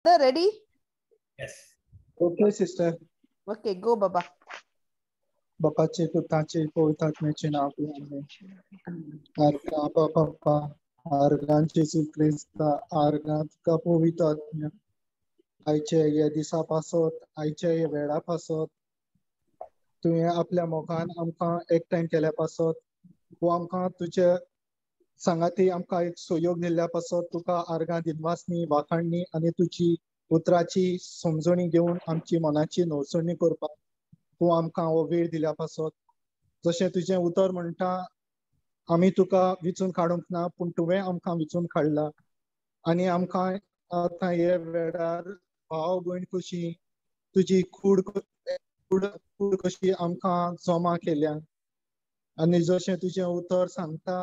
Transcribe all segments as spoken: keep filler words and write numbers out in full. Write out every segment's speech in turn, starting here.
ready? Yes. Okay, sister. Okay, go, Baba. बापाचे पुताचे पवित्रात्म्याचे नाव आमेन. आर्गा बाप्पा आर्गांचे सुख्रिस्ता आर्गांत का पवित्र आत्म्या आयचे या दिसा पासत आयच्या या वेळा पासत तुवें आपल्या मोगान आमकां एकठांय केल्या पासत तूं आमकां तुजे सांगाती आमकां एक सहयोग दिल्ल्या पासत तुका आर्गां दिनवासनी वाखाणणी आनी तुजी उतराची समजणी घेवन आमची मनाची नवसणी करपाक तूं आमकां हो वेळ दिल्या पासत जशें तुजें उतर म्हणटा आमी तुका विचून काडूंक ना पूण तुवें आमकां विचून काडला आनी आमकां आतां हे वेळार भाव भयण कशी तुजी कूड कूड कशी आमकां जमा केल्या आनी जशें तुजें उतर सांगता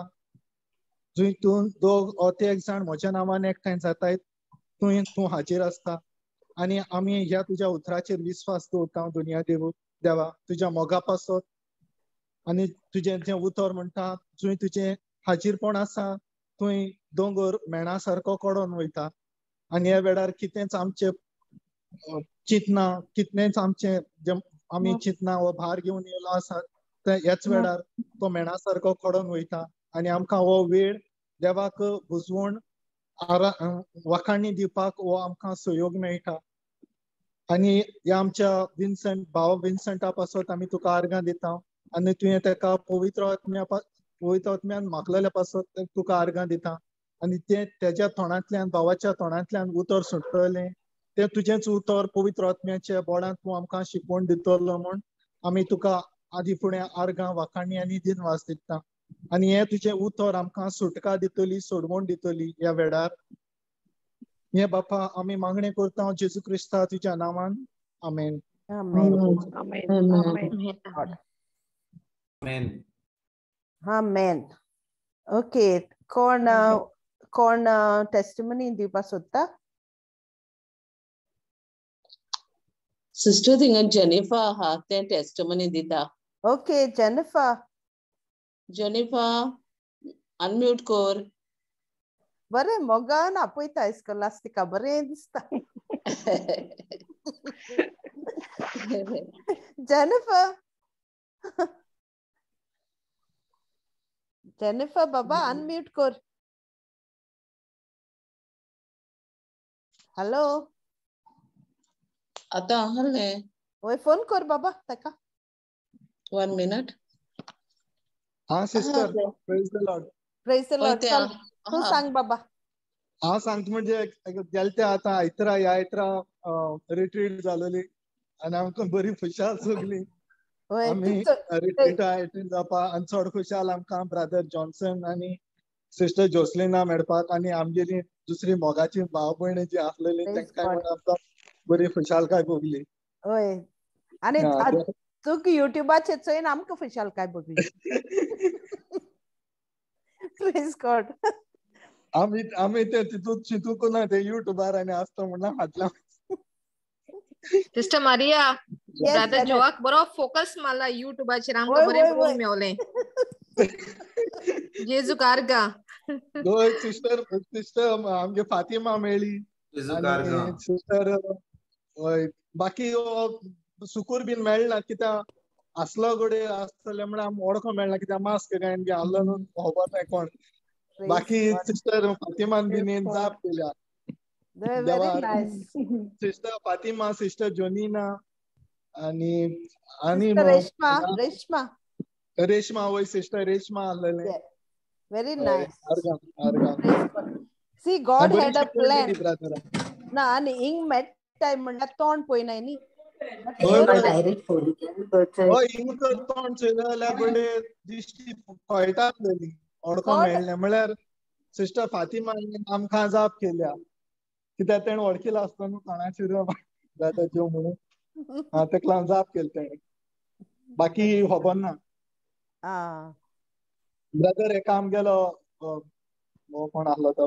तूं दोग ओ ते एक जाण म्हज्या नांवान एकठांय जातायत तूं तूं हाजीर आसता आनी आमी ह्या तुज्या उतराचेर विस्वास दवरता दुनिया देव देवा तुज्या मोगा पासत आनी तुजें जें उतर म्हणटा जंय तुजें हाजीरपण आसा थंय दोंगर मेणा सारको कडून वयता आनी ह्या वेळार कितेंच आमचें चिंतना कितलेंच आमचें जें आमी चिंतना हो भार घेवन येयलो आसा ते ह्याच वेळार तो मेणा सारको कडून वयता आनी आमकां हो वेळ देवाक बुजवण वाखाणणी दिवपाक हो आमकां सहयोग मेळटा आनी ह्या आमच्या विन्संट भाव विन्संटा पासत आमी तुका आर्गां दिता आनी तुवें ताका पवित्र आत्म्या पवित्र आत्म्यान मागलेल्या पासत तुका आर्गां दिता आनी तें तेज्या तोंडांतल्यान भावाच्या तोंडांतल्यान उतर सुट्टलें तें तुजेंच उतर पवित्र आत्म्याच्या बोडांत तूं आमकां शिकवण दितलो म्हूण आमी तुका आदी फुडें आर्गां वाखाणणी आनी दिनवास दिता आनी हें तुजें उतर आमकां सुटका दितली सोडवण दितली ह्या वेळार हे बापा आमी मागणें करता जेजू क्रिस्ता तुज्या नांवान आमेन. Amen. Amen. Amen. Amen. Amen. Okay. कोण कोण टेस्टिमनी दिवपाक सोदता? Sister थिंगा जेनिफर आहा तें टेस्टिमनी दिता. Okay, Jennifer. जेनिफर अनम्यूट कर. बरें मोगान आपयता इस्कोलास्तिका बरें दिसता. Jennifer. Jennifer बाबा अनम्यूट कर. हॅलो. आता हल्ले. ओय फोन कर बाबा ताका. One minute. हा sister praise the lord. Praise the lord. चल तू सांग बाबा. हांव सांगता म्हणजे गेलते आतां आयतरा ह्या आयतरा रिट्रीट जालोली आनी आमकां बरी खुशाल सगली आमी रिट्रीटा एटेंड जावपा आनी चड खुशाल आमकां ब्रदर जॉन्सन आनी सिस्टर जोसलिना मेळपाक आनी आमगेली दुसरी मोगाची भाव भयण जी आसलेली तांकां आमकां बरी खुशालकाय भोगली. ओय आनी तुका युट्यूबाचेर चोयन आमकां खुशालकाय भोगली. Praise God. आमी आमी ते तितून चिंतूंक ना ते युट्यूबार आनी आसता म्हणून हाडला. सिस्टर मारिया ब्रदर जोआक बरो फोकस मारला युट्यूबाचेर आमकां बरें पळोवंक मेवलें. जेजू कारगा. दोय सिस्टर सिस्टर आमगे फातिमा मेळ्ळी आनी सिस्टर बाकी सुकूर बीन मेळना कित्याक आसलो गोडे आसतले म्हण आमकां वळखो मेळना कित्याक मास्क घायन आसलो न्हू खबर नाय कोण बाकी सिस्टर फातिमान बीन जाप केल्या देवार सिस्टर फातिमा सिस्टर जोनीना आनी आनी रेशमा रेशमा रेशमा वय सिस्टर रेशमा आसलेले. Very nice. Argan, argan. See, God had a plan. Na, ani ing met time म्हणला तोंड पळयनाय न्ही. डायरेक्ट फोन केलो. हो ing तर तोंड चोयलें जाल्यार बडे दिश्टी कळटा आसलेली वळखो मेळ्ळें म्हळ्यार सिस्टर फातिमा आमकां जाप केल्या कित्याक तेणें वळखिलो आसलो न्हू कोणाचेर जाता त्यो म्हणून हा तेका लागून जाप केली तेणें बाकी खबर ना. आं ब्रदर हे काम गेलो कोण आसलो तो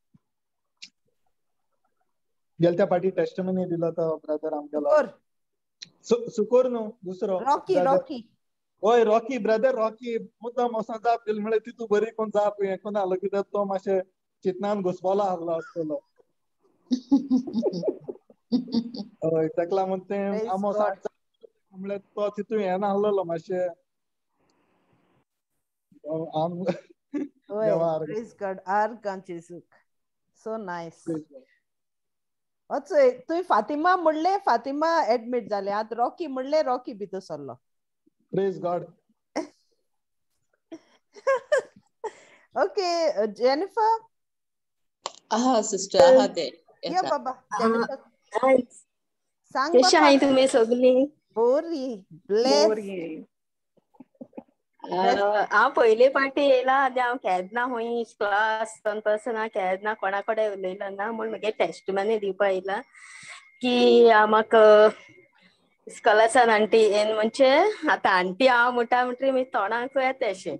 गेलत्या फाटी टेस्टिमनी दिलो तो ब्रदर आमगेलो सुकोर न्हू दुसरो रॉकी रॉकी होय रॉकी ब्रदर रॉकी मुद्दाम वोसोन जाप केली म्हळ्यार तितू बरी कोण जाप हें कोन्न आसलो कित्याक तो मातशें चिंतनान घुस्पलो आसलो आसतलो. हय ताका म्हणते Praise आमोस God. आठ म्हणल्यार तो तितून हे नाहलेलो मातशें आम Oy, देवा praise God. Arganchizuk. So nice. अच्छा तुई फातिमा म्हणले फातिमा ऍडमिट जाले आत रॉकी म्हणले रॉकी भितर सरलो. Praise God. Okay Jennifer. आहा सिस्टर आहा ते या बाबा जेनिफर सांग कशी बाबा. आहे तुम्ही सगळी? बोरी ब्लेस. हांव पयले पाटी येयला आनी हांव केन्ना हुंय क्लास पासून हांव केन्ना कोणा कडेन उलयला ना म्हूण म्हगे टेस्टमनी दिवपा येयला की हांव म्हाका इस्कॉलासान आंटी येन म्हणजे आतां आंटी हांव म्हणटा म्हणटरी म्हजे तोंडाक येता अशें.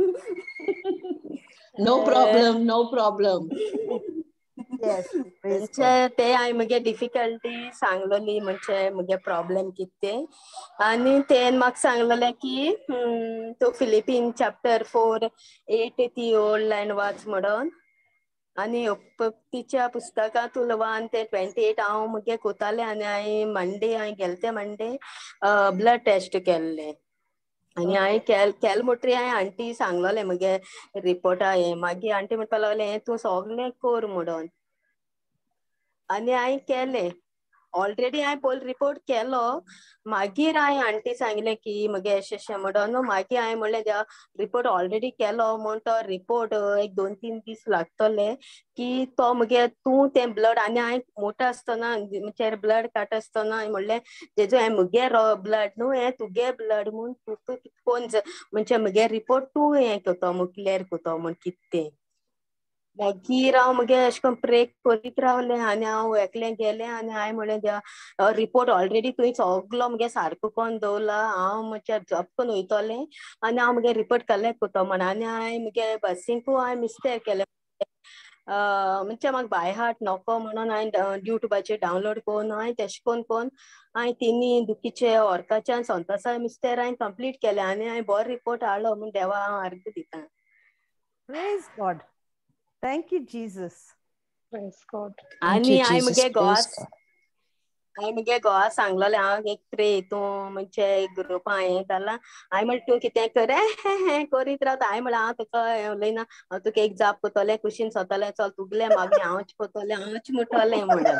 No problem no problem. Yes, praise म्हणजे God. ते हांवें म्हगे डिफिकल्टी सांगलोली म्हणजे म्हगे प्रॉब्लेम कितें तें आनी तेन म्हाका सांगलोलें की तूं फिलिपीन चॅप्टर फोर एट ती ओल्ड लँड वाच म्हणून आनी तिच्या पुस्तकांतून वन ते ट्वेंटी एट हांव म्हगे कोतालें आनी हांवें मंडे हांवें गेले मंडे ब्लड टेस्ट केल्लें आनी हांवें केल केल म्हणटरी हांवें आंटी सांगलोलें म्हगे रिपोर्टा हें मागीर आंटी म्हणपा लागलें हें तूं सोगलें कोर म्हणून आनी हांवें केलें ऑलरेडी हांवें पयलो रिपोर्ट केलो मागीर हांवें आंटी सांगलें की म्हगे अशें अशें म्हणून मागीर हांवें म्हणलें देवा रिपोर्ट ऑलरेडी केलो म्हूण तो रिपोर्ट एक दोन तीन दीस लागतले की तो म्हगे तूं तें ब्लड आनी हांवें मोठो आसतना म्हणजे ब्लड काट आसतना हांवें म्हणलें तेजो हें म्हगे ब्लड न्हू हें तुगे ब्लड म्हूण तूं कोण म्हणजे म्हगे रिपोर्ट तूं हें कोतो म्हूण क्लियर कोतो म्हूण कितें तें मागीर हांव म्हगे अशें करून प्रे करीत रावलें आनी हांव एकलें गेलें आनी हांवें म्हणलें देवा रिपोर्ट ऑलरेडी तुवें सगलो म्हगे सारको कोन्न दवरला हांव म्हणजे जॉब करून वयतलें आनी हांव म्हगे रिपोर्ट कलेक्ट कोतो म्हण आनी हांवें म्हगे बसींकू हांवें मिस्टेक केलें म्हणजे म्हाका बाय हार्ट नोको म्हणून हांवें युट्यूबाचेर डावनलोड कोन्न हांवें तेशें कोन्न कोन्न हांवें तिनी दुखीचे ऑर्काचे आनी संतोसा मिस्टेर हांवें कंप्लीट केलें आनी हांवें बरो रिपोर्ट हाडलो म्हूण देवा हांव आर्ग दितां. Praise God. Thank you Jesus. Praise God. आनी हांवें म्हगे घोवा हांवें म्हगे घोवा सांगलोलें हांव एक प्रे हितूं म्हणजे ग्रुपां हें जालां हांवें म्हणलें तूं कितें कर हें हें करीत रावता हांवें म्हणलें हांव तुका हें उलयना हांव तुका एक जाप कोत्तोलें कुशीन सोदतलें चल तुगेलें मागणें हांवच कोत्तोलें हांवच मुटोलें म्हणून.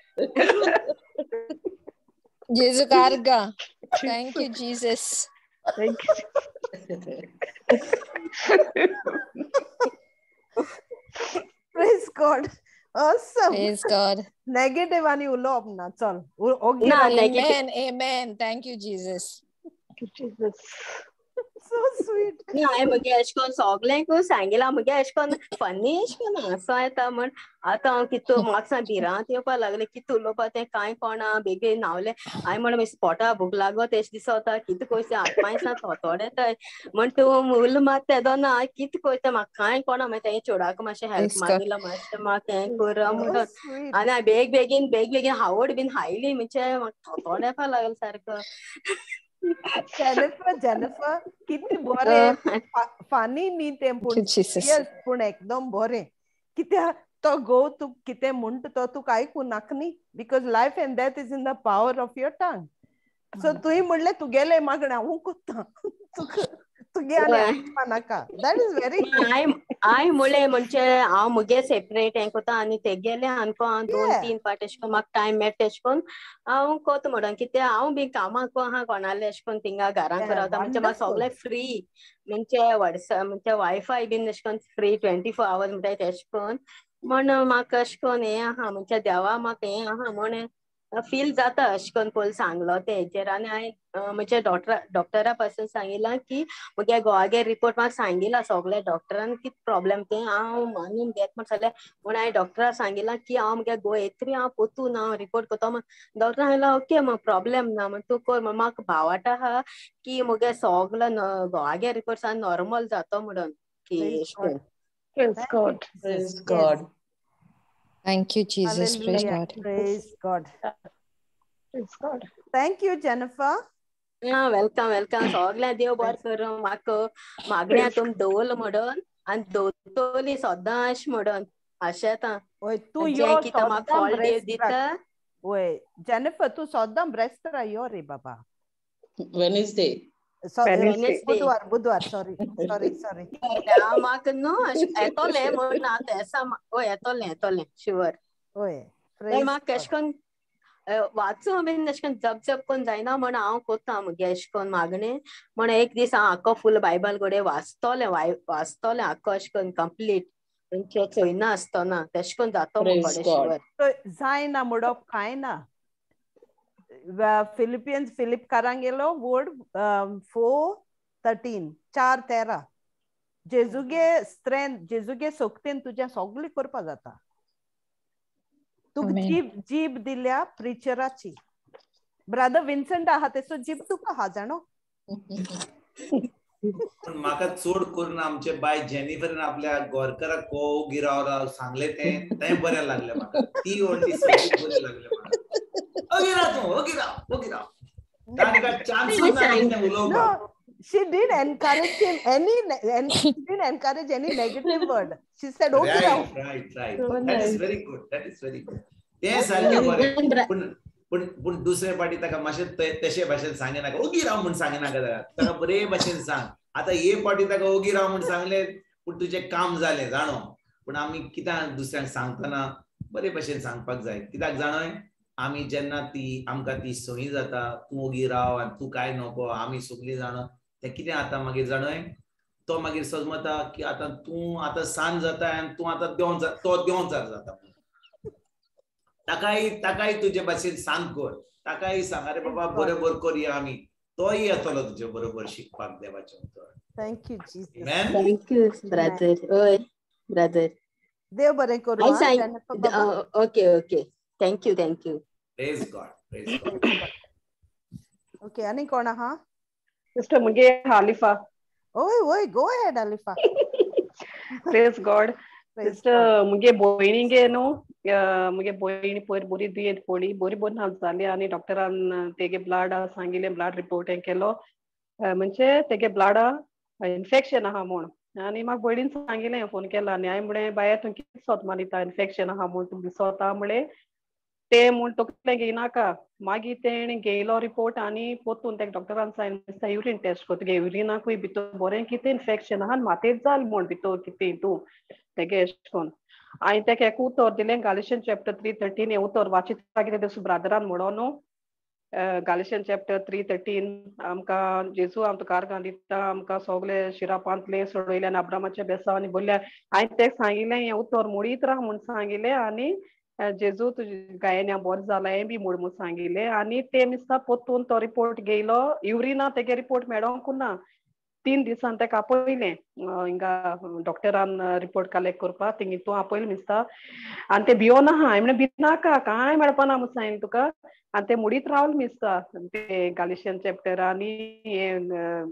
जेजू कारगा. Thank you Jesus. Thank you. Praise God. Awesome. Praise God. Negative आणि उलोवप ना चल ओके ना राव. Negative Amen. Amen. Thank you Jesus. Thank you, Jesus. So sweet. हांवें म्हगे अशें कोन्न सोगल्यांकू सांगिलां म्हगे अशें कोन्न फनी अशें कोन्न हांसो येता म्हण आतां हांव कितू म्हाका सांग भिरांत येवपा लागलें कितें उलोवपा तें कांय कोणा बेगीन न्हांवलें हांवें म्हणलें मातशें पोटा भूक लागोत एशें दिसोता कितें कोयता आत्माय सा थोथोडे येताय म्हण तूं उल मात तेदो ना कितें कोयता म्हाका कांय कोणा मागीर तेंगे चेडवाक मातशें हेल्प Praise God. मागिलो मातशें म्हाका हें कर So म्हणून sweet. आनी हांवें बेग बेगीन बेग बेगीन हावड बीन हायली म्हणजे म्हाका थोथोडे येवपा लागलो सारको. जेनिफर जेनिफर किती बरें फानी न्ही तें Thank पूण you Jesus. सिरियस पूण एकदम बरें कित्याक तो गो तूं कितें म्हणटा तो तुका आयकूं नाका न्ही because life and death is in the power of your tongue so तुवें म्हणलें तुगेलें मागणें हांव कोत्ता तुका तुगे आनी आयकपा नाका दॅट इज व्हेरी गुड. हांवें म्हणलें म्हणजे हांव म्हगे सेपरेट हें कोता आनी तेगेलें आनको हांव दोन तीन पाट एशें कोन्न म्हाका टायम मेळटा तेशें कोन्न हांव कोता म्हणोन कित्याक हांव बी कामाक आहा कोणालें एशें कोन्न थिंगा घरांक रावता म्हणजे म्हाका सोगलें फ्री म्हणजे व्हॉट्सएप म्हणजे वायफाय बीन एशें कोन्न फ्री ट्वेंटी फोर आवर्स म्हणटाय तेशें कोन्न म्हण म्हाका अशें कोन्न हें आहा म्हणजे देवा म्हाका हें आहा म्हण फील जाता अशें कोन्न पयलीं सांगलो ते हेचेर आनी हांवें म्हणजे डॉक्टरा डॉक्टरा पासून सांगिलां की म्हगे घोवागे रिपोर्ट म्हाका सांगिला सोगले डॉक्टरान कितें प्रॉब्लेम तें हांव मानून घेत म्हण सगलें म्हण हांवें डॉक्टरा सांगिलां की हांव म्हगे घोव येतरी हांव पोतू ना हांव रिपोर्ट कोतो म्हण डॉक्टर सांगला ओके म्हण प्रॉब्लेम ना म्हण तूं कोर म्हण म्हाका भावाट आहा की म्हगे सोगलो घोवागे रिपोर्ट नॉर्मल जातो म्हणून की एशें कोन्न. Praise God. Praise God. Thank you Jesus. Praise Hallelujah. God. Praise God. Praise God. Thank you Jennifer. हां वेलकम वेलकम सोगलें देव बरें करूं म्हाका मागण्या तुम दवरलो म्हणून आनी दवरतोली सोदां अशें म्हणून आशें येता ओय तूं जें यो कितें म्हाका सोद्दां फॉल देव ब्लेस्ड राख. दिता वय जेनिफर तू सोद्दां ब्रेस्तारा यो रे बाबा. वेनेसडे. Wednesday. बुधवार बुधवार सॉरी सॉरी सॉरी. हांव म्हाका न्हू येतोलें म्हूण आतां एसा हय येतोलें येतोलें शुअर. वय पण म्हाका एशें कोन्न वाचूं बीन एशें कोन्न जप जप कोन्न जायना म्हण हांव कोत्तां मुगे एशें कोन्न मागणें म्हण एक दीस हांव आख्खो फूल बायबल घोडे वाचतोलें वाचतोलें आख्खो एशें कोन्न कंप्लीट चोयना आसतना तेशें कोन्न जातो Praise मुकोडे God. शुअर. जायना मुडोप कांय ना. फिलिपियन्स फिलिप कारांगेलो वर्ड फोर थर्टीन चार तेरा. जेजुगे स्ट्रेंथ जेजुगे सोक्तीन तुझ्या सगळी करपा जाता. तुका Amen. जीब जीब दिल्या प्रिचराची. ब्रदर विन्संट आहा तेसो जीब तुका आहा जाणो. पण म्हाका चड करून आमचे बाय जेनिफरन आपल्या गोरकराक को गिराव सांगले ते तें बरें लागलें म्हाका. ती व्हडली सगळी बरी लागली म्हाका. ओगिरा तूं ओगिरा ओगिरा. ताका चान्सूच ना कितें उलोवपाक. No, she didn't encourage him any and she didn't encourage any negative word. She said okay now. Right, right, right. That is very good. That is very good. ते सारखे बरे. पण पण पण दुसरे पाटी ताका मातशें तशे भाशेन सांगे नाका ओगी राव म्हूण सांगे नाका ताका. ताका बरे भाशेन सांग. आतां हे पाटी ताका ओगी राव म्हूण सांगले पूण तुजें काम जालें जाणो. पूण आमी कित्याक दुसऱ्यांक सांगतना बरे भाशेन सांगपाक जाय. कित्याक जाणोय आमी जेन्ना ती आमकां ती संवय जाता तूं ओगी राव आनी तूं काय नको आमी सगळीं जाणो तें कितें आतां मागीर जाणोय तो मागीर समजता की आतां तूं आतां सांज जाता आनी तूं आतां देंव तो देंवचार जाता. ताकाय ताकाय तुजे भाशेन सांग कर. ताकाय सांग अरे बाबा बरोबर करया आमी. तोय येतलो तुजे बरोबर शिकपाक देवाचें. Thank you Jesus. Amen. Thank you brother. हय ब्रदर. देव बरें करूं. I sang. Uh, okay, okay. Thank you, thank you. Praise God. Praise God. Okay, आणि कोण आहा? Sister मुगे Halifa. ओय ओय go ahead Alifa. Praise God. Praise Sister God. मुगे भयणीगे न्हू मुगे भयणी पयर बरी दुयेंत पडली बरी बरी हाल जाली आनी डॉक्टरान तेगे ब्लड सांगिल्ले ब्लड रिपोर्ट हें केलो म्हणजे तेगे ब्लडा इन्फेक्शन आहा म्हूण आनी म्हाका भयणीन सांगिल्लें फोन केला आनी हांवें म्हणलें बाया तूं कितें सोत मानिता इन्फेक्शन आहा म्हूण तुमी सोता म्हणलें ते म्हूण तकलें घेयनाका मागीर तेणें घेयलो रिपोर्ट आनी पोतून तेका डॉक्टरान सांगलें युरीन टेस्ट कर तुगे युरिनाकूय भितर बरें कितें इन्फेक्शन आहा आनी मातयेत जाल म्हूण भितर कितें हितू तेगे एशें कोन्न हांवें तेका एक उतर दिलें गालिशन चॅप्टर थ्री थर्टीन हें उतर वाचीत कितें तें ब्रादरान म्हणो न्हू गालिशन चॅप्टर थ्री थर्टीन आमकां जेजू आम तुका आर्गां दिता आमकां सोगले शिरापांतले सोडयले आनी अब्रामाच्या बेसांव आनी बोल्ल्या हांवें तेका सांगिल्लें हें उतर मुडीत राव म्हूण सांगिल्लें आनी जेजू तुजे गायन्या बरें जालां हें बी म्हूण म्हूण सांगिल्लें आनी ते दिसा पोतून तो रिपोर्ट घेयलो युरिना तेगे रिपोर्ट मेळोंक ना तीन दिसान तेका आपयलें हिंगा डॉक्टरान रिपोर्ट कलेक्ट करपाक थिंग तूं आपयलें दिसता आनी ते भियोन आहा हांवें म्हणलें भिनाका कांय मेळपाना म्हूण सांगिल्लें तुका आनी ते मुडीत रावलें दिसता ते गालिशन चॅप्टर आनी हें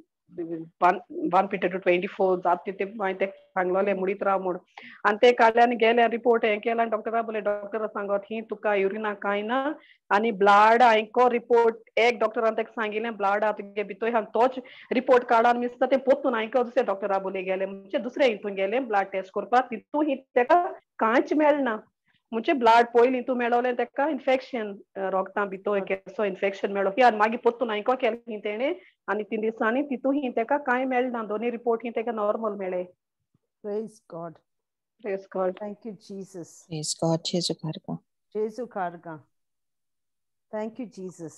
वन पिटर टू ट्वेंटी फोर जाता ते हांवें तेका सांगलोलें मुडीत राव म्हूण आनी ते काडले आनी गेले रिपोर्ट हें केलें आनी डॉक्टरा बोले डॉक्टरा सांगत ही तुका युरिना कांय ना आनी ब्लड हांवें रिपोर्ट एक डॉक्टरान तेका सांगिल्लें ब्लड आहा तुगे भितर आनी तोच रिपोर्ट काडान दिसता ते पोतून हांवें दुसरे डॉक्टरा बोले गेले म्हणजे दुसरे हितून गेले ब्लड टेस्ट करपाक तितून ही तेका कांयच मेळना म्हणजे ब्लड पयलीं हितून मेळोलें तेका इन्फेक्शन रोगता भितर केसो इन्फेक्शन मेळो आनी मागीर पोतून हांवें केलें तेणें आनी तीन दिसांनी तितून ही तेका कांय मेळना दोनी रिपोर्ट ही तेका नॉर्मल मेळ्ळे. Praise God. Praise God. Thank you Jesus. Praise God. Jesu karga. Jesu karga. Thank you Jesus.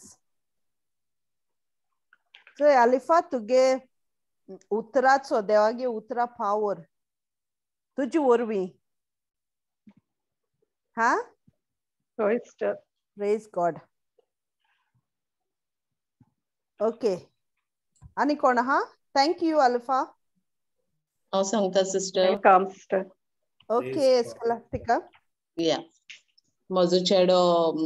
So Alifa तुगे उतराचो देवागे उतरा पावर तुजी वरवीं हा Praise God. Okay. आणि कोण आहा? Thank you Alifa. हांव सांगता sister. Welcome sister. Okay, Scholastica. या म्हजो चेडो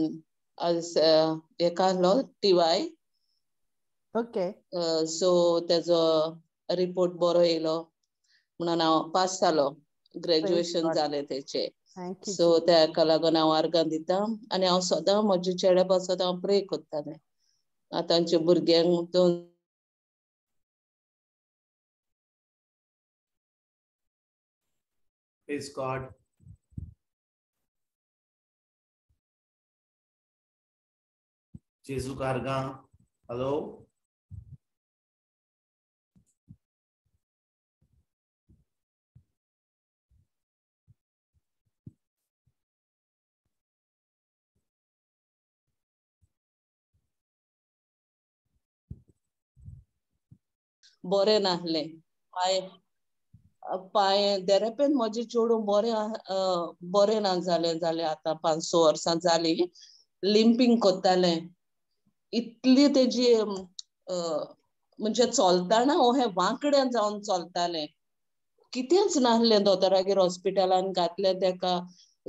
हेका आहलो टीवाय Okay. सो तेजो रिपोर्ट बरो येयलो म्हणून हांव पास जालो ग्रॅज्युएशन जालें तेचें सो तेका लागून हांव आर्गां दिता आनी हांव सदां म्हज्या चेड्या पासत हांव प्रे करतालें आतांच्या भुरग्यांक दोन Praise God. जेजू कारगा हॅलो बरे नाहले पाय पाय देरेपेन माझे चेडू बरे बरे ना जाले जाले आता पाच स वर्सां जाली लिंपिंग कोत्ताले इतली तेजी म्हणजे चलताना हो हे वांकड्यान जावन चलताले कितेंच नाहले दोतोरागेर हॉस्पिटलान घातले तेका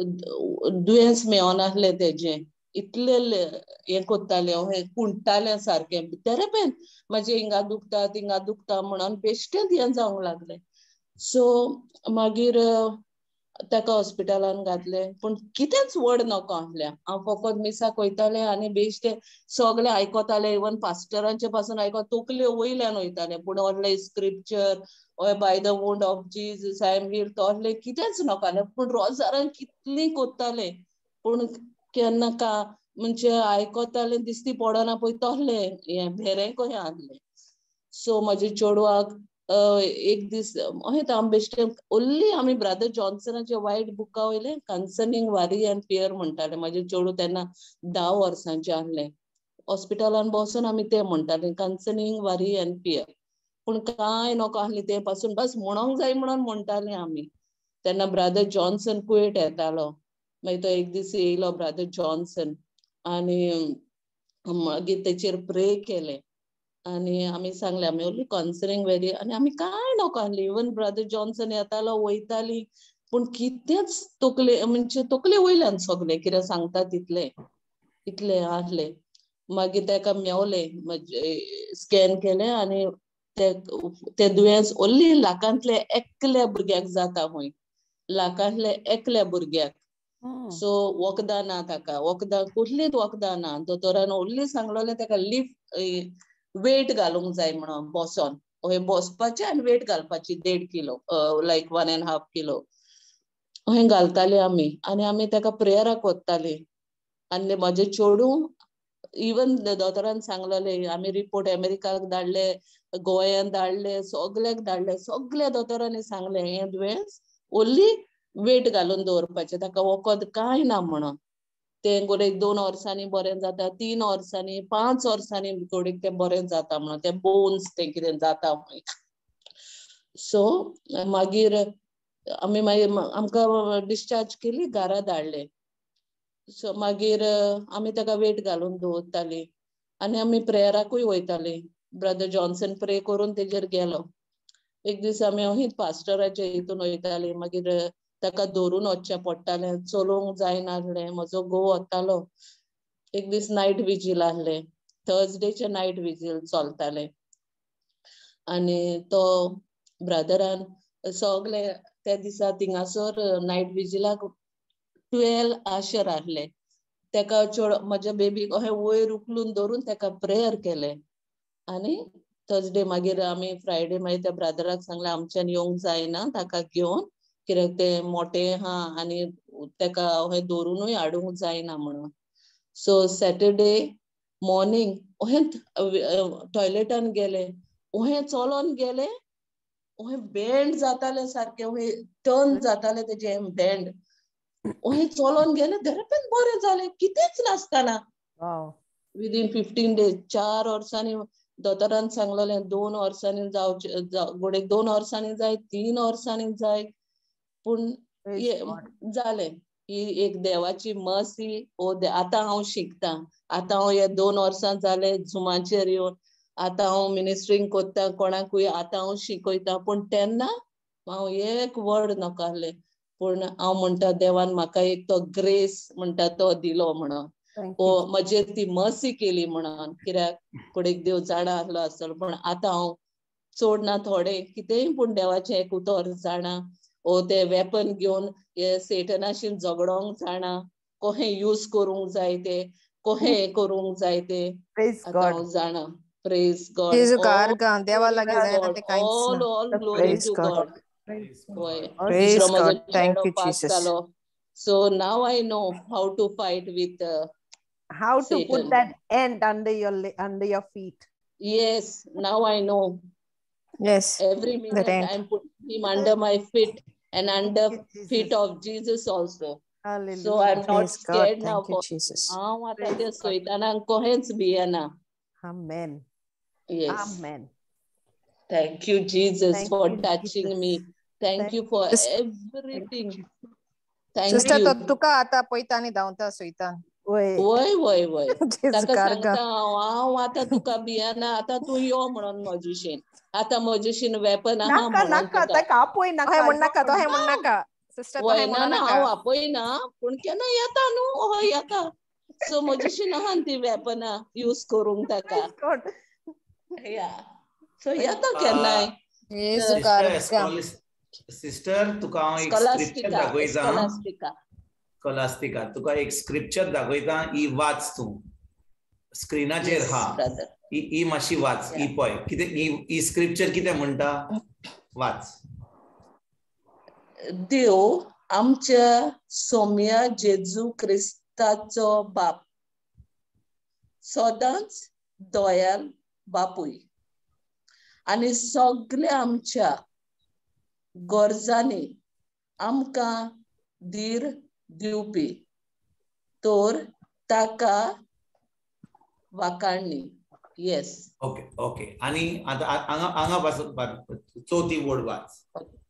दुयेंस मेळनाहले तेजे इतले हे कोत्ताले हे कुंटाले सारखे तेरेपेन माझे हिंगा दुखता तिंगा दुखता म्हणून बेश्टेच हे जावंक लागले सो मागीर ताका हॉस्पिटलान घातले पण कितेंच व्हड नको आहल्या हांव फकत मिसाक वयताले आनी बेश्टे सगळे आयकताले इवन पास्टरांचे पासून आयकत तकले वयल्यान वयताले पूण व्हडले स्क्रिप्चर ओय by the wound of Jesus I am healed तोहले कितेंच नकाले पूण रोजारान कितली कोत्ताले पूण केन्ना का म्हणजे आयकताले दिसती पडना पळय तोहले हे भेरे कशें आहले सो म्हाजे चेडवाक एक दीस अहें आमी बेश्टे ओन्ली आमी ब्रदर जॉन्सनाचे वायट बुका वयले कन्सर्निंग वरी एंड फियर म्हणटाले म्हाजे चेडू तेन्ना धा वर्सांचे आहले हॉस्पिटलान बसून आमी ते म्हणटाले कन्सर्निंग वरी एंड फियर पूण कांय नको आहले ते पासून बस म्हणोंक जाय म्हणून म्हणटाले आमी तेन्ना ब्रदर जॉन्सन कुवेट येतालो मागीर तो एक दीस येयलो ब्रदर जॉन्सन आनी मागीर तेचेर प्रे केले आनी आमी सांगले आमी ओन्ली कन्सर्निंग वेरी आनी आमी कांय नको आहली इवन ब्रदर जॉन्सन येतालो वयताली पूण कितेंच तकले म्हणजे तकले वयल्यान सगले कितें सांगता तितले इतले आहले मागीर तेका मेवले स्कॅन केले आनी ते ते दुयेंस ओन्ली लाखांतले एकल्या भुरग्याक जाता हुंय लाखांतले एकल्या भुरग्याक सो वखदां ना ताका वखदां कसलीच वखदां ना दोतोरान ओन्ली सांगलोलें ताका लिफ्ट वेट घालूंक जाय म्हणून बसोन अहें बसपाचें आनी वेट घालपाची देड kilo like one and half kilo अहें घालताले आमी आनी आमी ताका प्रेयराक वताली आनी म्हाजें चेडू इवन दोतोरान सांगलोलें आमी रिपोर्ट अमेरिकाक धाडले गोंयान धाडले सगल्याक धाडले सगल्या दोतोरांनी सांगलें हें दुयेंस ओन्ली वेट घालून दवरपाचें ताका वखद कांय ना म्हणून ते गोडेक दोन वर्सांनी बरें जाता तीन वर्सांनी पांच वर्सांनी गोडेक ते बरें जाता म्हणून ते बोन्स ते कितें जाता सो मागीर आमी मागीर आमकां डिस्चार्ज केली घरा धाडले सो मागीर आमी ताका वेट घालून दवरताली आनी आमी प्रेयराकूय वयताली ब्रदर जॉन्सन प्रे करून तेजेर गेलो एक दीस आमी अहींच पास्टराचे हितून वयताली मागीर ताका धरून वचचें पडटालें चलोवंक जायनासलें म्हजो घोव वतालो एक दीस नायट विजील आहलें थर्सडेचे नायट विजील चलतालें आनी तो ब्रदरान सगळे त्या दिसा थिंगासोर नायट विजीलाक ट्वेल्व आशर आहले ताका चेड म्हज्या बेबीक अहें वयर उखलून धरून ताका प्रेयर केलें आनी थर्सडे मागीर आमी फ्रायडे मागीर त्या ब्रदराक सांगलें आमच्यान येवंक जायना ताका घेवन कित्याक ते मोठे हा आनी ताका अहें धरूनूय हाडूंक जायना म्हणून सो सॅटरडे मॉर्निंग अहें टॉयलेटान गेले अहें चलोन गेले अहें बँड जातालें सारकें अहें टर्न जातालें तेजें बँड अहें चलोन गेले धरपेन बरें जालें कितेंच नासतना विदीन फिफ्टीन डेज चार वर्सांनी दोतोरान सांगलोलें दोन वर्सांनी जावचे गोडेक दोन वर्सांनी जाय तीन वर्सांनी जाय पूण जालें ही एक देवाची मर्सी ओ आतां हांव शिकता आतां हांव हे दोन वर्सां जाले झुमाचेर येवन आतां हांव मिनिस्ट्रींग कोत्ता कोणाकूय आतां हांव शिकयता पूण तेन्ना हांव एक वर्ड नाकाहलें पूण हांव म्हणटा देवान म्हाका एक तो ग्रेस म्हणटा तो दिलो म्हणून ओ म्हजेर ती मर्सी केली म्हणून कित्याक फुडें देव जाणा आहलो आसतलो पूण आतां हांव चड ना थोडे कितेंय पूण देवाचें एक उतर जाणा ओ ते वेपन घेवन हे सेटनाशी झगडोंक जाणा कशें यूज करूंक जाय ते कशें हें करूंक जाय ते आतां हांव जाणा praise God all all glory to God दुसरो म्हजो चेडो पास जालो so now I know how to fight with how to Satan. put that end under your under your feet. Yes, now I know. Yes. Every minute I'm putting him under my feet and under you, feet of Jesus also. Hallelujah. So I'm not Praise scared God. now. Thank you, Jesus. Amen. Yes. Amen. Thank you, Jesus, Thank for you, touching Jesus. me. Thank, Thank you for Sis- everything. Thank Sister, you. to tuka ata poitani daun ta suitan. Wait. Why, why, why? Jesu Taka karga. सांगता हांव आता तुका बियाना आता तू यो म्हणून magician आता magician weapon आहा Naka, म्हणून naka, तुका taka apoy To naka. hai mun naka, to hai mun naka. Sister, to वय hai ना mun ना हांव naka. आपयना पूण केन्ना येता न्हू हय येता सो मॉजिशियन आहा ती वेपना यूज करूंक ताका God. या सो येता केन्नाय Jesu Sister, karga. scholis- sister, तुका हांव एक स्क्रिप्चर स्कॉलास्टिका दाखयता स्कॉलास्टिका स्कॉलास्टिका तुका एक स्क्रिप्चर दाखयता ही वाच तू स्क्रीनाचेर Yes, हा brother. ही ही मातशी वाच ही पळय कितें ही ही स्क्रिप्चर कितें म्हणटा वाच देव आमच्या सौम्य जेजू क्रिस्ताचो बाप सदांच दयाल बापूय आणि सगळ्या आमच्या गरजांनी आमकां धीर दिवपी तर ताका वाखाणणी येस ओके ओके आणि आता हांगा हांगा पासून चवथी वड वाच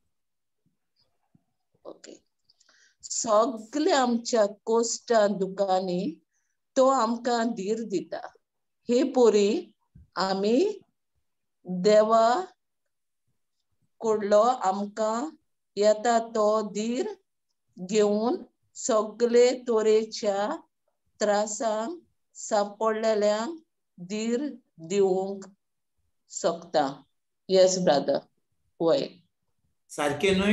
ओके सगळ्या आमच्या कोश्टा दुखांनी तो आमकां धीर दिता हे पोरी आमी देवा कडलो आमकां येता तो धीर घेवन सगळे तरेच्या त्रासांक सांपडलेल्यांक धीर दिवंक शकता येस ब्रदर वय सारके न्हय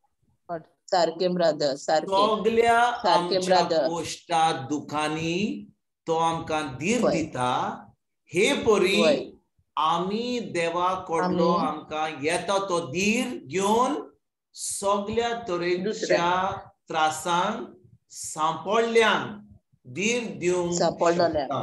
सारके ब्रदर सारके सगळ्या सारके आमच्या ब्रदर कोश्टा दुखांनी तो आमकां धीर वय. दिता हे पोरी वय. आमी देवा कडलो आमी आमकां येता तो धीर घेवन सगळ्या तरेच्या त्रासांक सांपडल्यांक धीर दिवंक सांपडलेल्या शकता